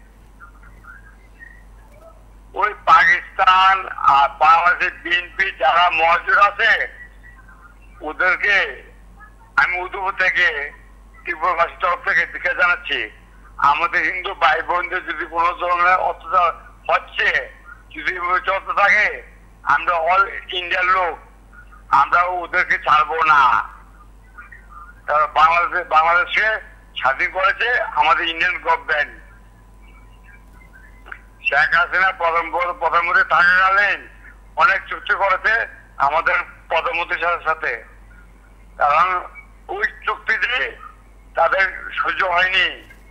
ওই পাকিস্তান আর বাংলাদেশের বিএনপি যারা মহাজোট আছে, ওদেরকে আমি উদুবু থেকে ত্রিপুরাবাসীর তরফ থেকে দিকে জানাচ্ছি, আমাদের হিন্দু ভাই বোনদের যদি কোনো ধরনের অত্যাচার হচ্ছে, যদি চলতে থাকে, আমরা অল ইন্ডিয়ার লোক, আমরা ওদেরকে ছাড়বো না। তারা বাংলাদেশে বাংলাদেশকে স্বাধীন করেছে আমাদের ইন্ডিয়ান গভর্নমেন্ট। শেখ হাসিনা প্রধান প্রধানমন্ত্রী থাকাকালীন অনেক চুক্তি করেছে আমাদের প্রধানমন্ত্রীর সাথে। কারণ ওই চুক্তিতে তাদের সহ্য হয়নি।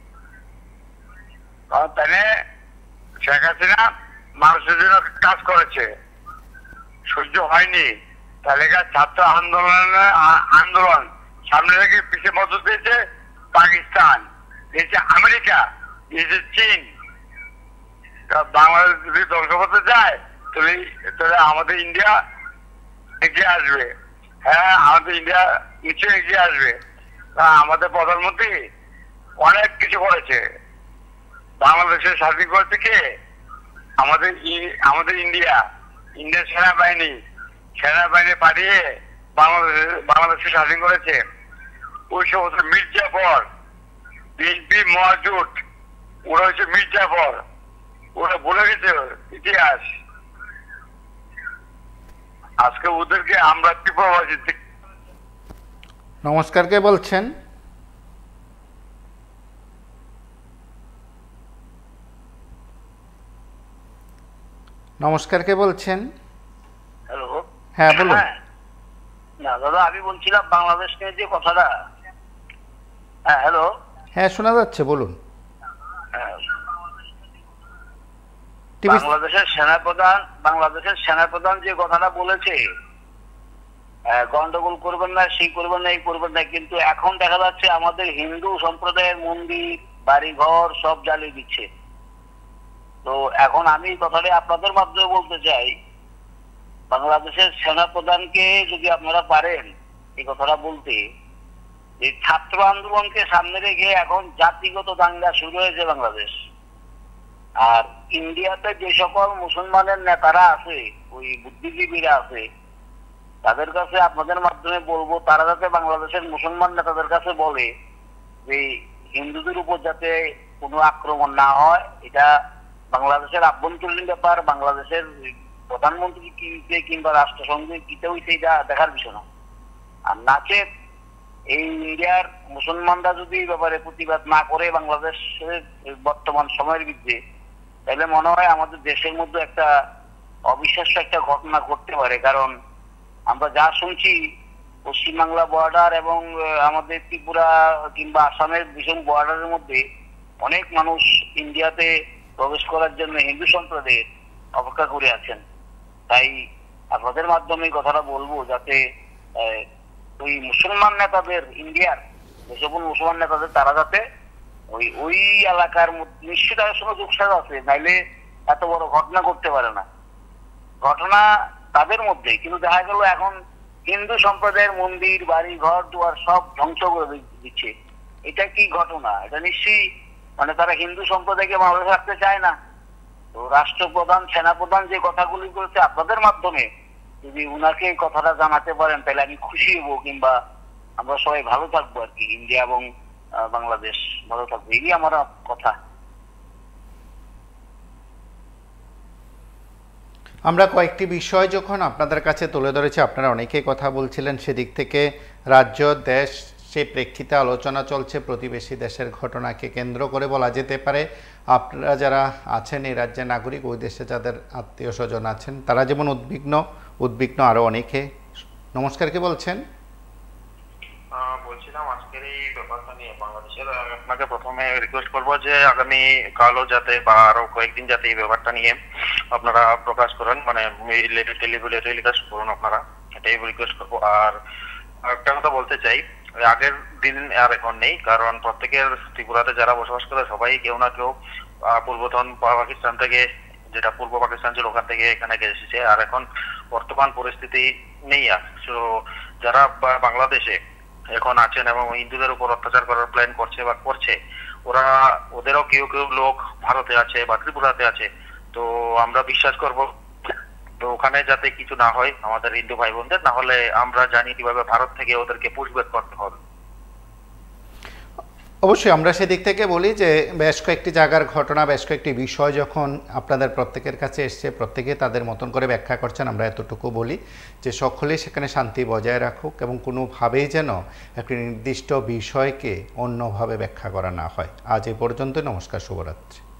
কারণ তাই শেখ হাসিনা মানুষের জন্য কাজ করেছে, সহ্য হয়নি। তাহলে ছাত্র আন্দোলনের আন্দোলন সামনে রেখে পিছিয়ে মদত দিয়েছে পাকিস্তান, দিয়েছে আমেরিকা, দিয়েছে চীন। বাংলাদেশ যদি ধ্বংস করতে যায় তাহলে তাহলে আমাদের ইন্ডিয়া এগিয়ে আসবে। হ্যাঁ, আমাদের ইন্ডিয়া নিশ্চয়ই এগিয়ে আসবে। আমাদের প্রধানমন্ত্রী অনেক কিছু করেছে। বাংলাদেশের স্বাধীন করতে কে? আমাদের আমাদের ইন্ডিয়া ইন্ডিয়ান সেনাবাহিনী সেনাবাহিনী পাঠিয়ে বাংলাদেশ বাংলাদেশকে স্বাধীন করেছে। ওই সমস্ত মির্জাফর, বিএনপি মহাজোট, ওরা হচ্ছে মির্জাফর, ওরা বলে গেছে ইতিহাস। আজকে ওদেরকে আমরা তীব্রবাদী। নমস্কার, কে বলছেন? নমস্কার, কে বলছেন? হ্যালো, হ্যাঁ বলুন। না দাদা, আমি বলছিলাম বাংলাদেশ নিয়ে যে কথাটা। হ্যাঁ হ্যালো, হ্যাঁ শোনা যাচ্ছে, বলুন। বাংলাদেশের সেনাপ্রধান বাংলাদেশের সেনাপ্রধান যে কথাটা বলেছে, গন্ডগোল করবেন না, সেই করবেন না, এই করবেন না, কিন্তু এখন দেখা যাচ্ছে আমাদের হিন্দু সম্প্রদায়ের মন্দির বাড়িঘর সব জ্বালিয়ে দিচ্ছে। তো এখন আমি কথাটা আপনাদের মাধ্যমে বলতে চাই, বাংলাদেশের সেনাপ্রধানকে যদি আপনারা পারেন এই কথাটা বলতে, যে ছাত্র আন্দোলনকে সামনে রেখে এখন জাতিগত দাঙ্গা শুরু হয়েছে বাংলাদেশ। আর ইন্ডিয়াতে যে সকল মুসলমানের নেতারা আছে, ওই বুদ্ধিজীবীরা আছে, তাদের কাছে আপনাদের মাধ্যমে বলবো তারা যাতে বাংলাদেশের মুসলমান নেতাদের কাছে বলে যে হিন্দুদের উপর যাতে কোনো আক্রমণ না হয়। এটা বাংলাদেশের আভ্যন্তরীণ ব্যাপার, বাংলাদেশের প্রধানমন্ত্রী কি কিংবা রাষ্ট্রসংঘে কিতে হইতে এটা দেখার বিষয় না। আর নাচে এই ইন্ডিয়ার মুসলমানরা যদি এই ব্যাপারে প্রতিবাদ না করে বাংলাদেশের বর্তমান সময়ের বিরুদ্ধে, তাহলে মনে হয় আমাদের দেশের মধ্যে একটা অবিশ্বাস্য একটা ঘটনা ঘটতে পারে। কারণ আমরা যা শুনছি, পশ্চিমবাংলা বর্ডার এবং আমাদের ত্রিপুরা কিংবা আসামের ভীষণ বর্ডারের মধ্যে অনেক মানুষ ইন্ডিয়াতে প্রবেশ করার জন্য হিন্দু সম্প্রদায়ের অপেক্ষা করে আছেন। তাই আপনাদের মাধ্যমে কথাটা বলবো যাতে ওই মুসলমান নেতাদের, ইন্ডিয়ার যে সকল মুসলমান নেতাদের, তারা যাতে ওই ওই এলাকার নিশ্চিত তাদের সঙ্গে যোগসাজ আছে, নাইলে এত বড় ঘটনা করতে পারে না। ঘটনা তাদের মধ্যে, কিন্তু দেখা গেল এখন হিন্দু সম্প্রদায়ের মন্দির বাড়ি ঘর দুয়ার সব ধ্বংস করে দিচ্ছে। এটা কি ঘটনা? এটা নিশ্চয়ই মানে তারা হিন্দু সম্প্রদায়কে ভালো রাখতে চায় না। তো রাষ্ট্রপ্রধান সেনাপ্রধান যে কথাগুলি করেছে আপনাদের মাধ্যমে যদি উনাকে কথাটা জানাতে পারেন তাহলে আমি খুশি হবো, কিংবা আমরা সবাই ভালো থাকবো আর কি, ইন্ডিয়া এবং বাংলাদেশ ভালো থাকবে, এই আমার কথা। আমরা কয়েকটি বিষয় যখন আপনাদের কাছে তুলে ধরেছি, আপনারা অনেকেই কথা বলছিলেন, সেদিক থেকে রাজ্য দেশ সেই প্রেক্ষিতে আলোচনা চলছে। প্রতিবেশী দেশের ঘটনাকে কেন্দ্র করে বলা যেতে পারে আপনারা যারা আছেন এই রাজ্যের নাগরিক, ওই দেশে যাদের আত্মীয় স্বজন আছেন তারা যেমন উদ্বিগ্ন উদ্বিগ্ন আরও অনেকে। নমস্কার, কে বলছেন? বলছিলাম আজকের এই ব্যাপারটা নিয়ে বাংলাদেশের, আপনাকে প্রথমে রিকোয়েস্ট করবো যে আগামী কালও যাতে বা আরো কয়েকদিন যাতে এই ব্যাপারটা নিয়ে আপনারা প্রকাশ করেন, মানে টেলিকাস্ট করুন আপনারা, এটাই রিকোয়েস্ট করবো। আর একটা কথা বলতে চাই, আগের দিন আর এখন নেই, কারণ প্রত্যেকের ত্রিপুরাতে যারা বসবাস করে সবাই কেউ না কেউ পূর্বতন পাকিস্তান থেকে, যেটা পূর্ব পাকিস্তান ছিল ওখান থেকে এখানে এসেছে। আর এখন বর্তমান পরিস্থিতি নেই। আর যারা বাংলাদেশে এখন আছেন এবং হিন্দুদের উপর অত্যাচার করার প্ল্যান করছে বা করছে, ওরা ওদেরও কেউ কেউ লোক ভারতে আছে বা ত্রিপুরাতে আছে। তো আমরা বিশ্বাস করব তো ওখানে যাতে কিছু না হয় আমাদের হিন্দু ভাই বোনদের, না হলে আমরা জানি কিভাবে ভারত থেকে ওদেরকে পুষব্যাক করতে হবে। অবশ্যই আমরা সেদিক থেকে বলি যে বেশ কয়েকটি জায়গার ঘটনা, বেশ কয়েকটি বিষয় যখন আপনাদের প্রত্যেকের কাছে এসছে, প্রত্যেকে তাদের মতন করে ব্যাখ্যা করছেন। আমরা এতটুকু বলি যে সকলেই সেখানে শান্তি বজায় রাখুক এবং কোনোভাবেই যেন একটি নির্দিষ্ট বিষয়কে অন্যভাবে ব্যাখ্যা করা না হয়। আজ এই পর্যন্ত, নমস্কার, শুভরাত্রি।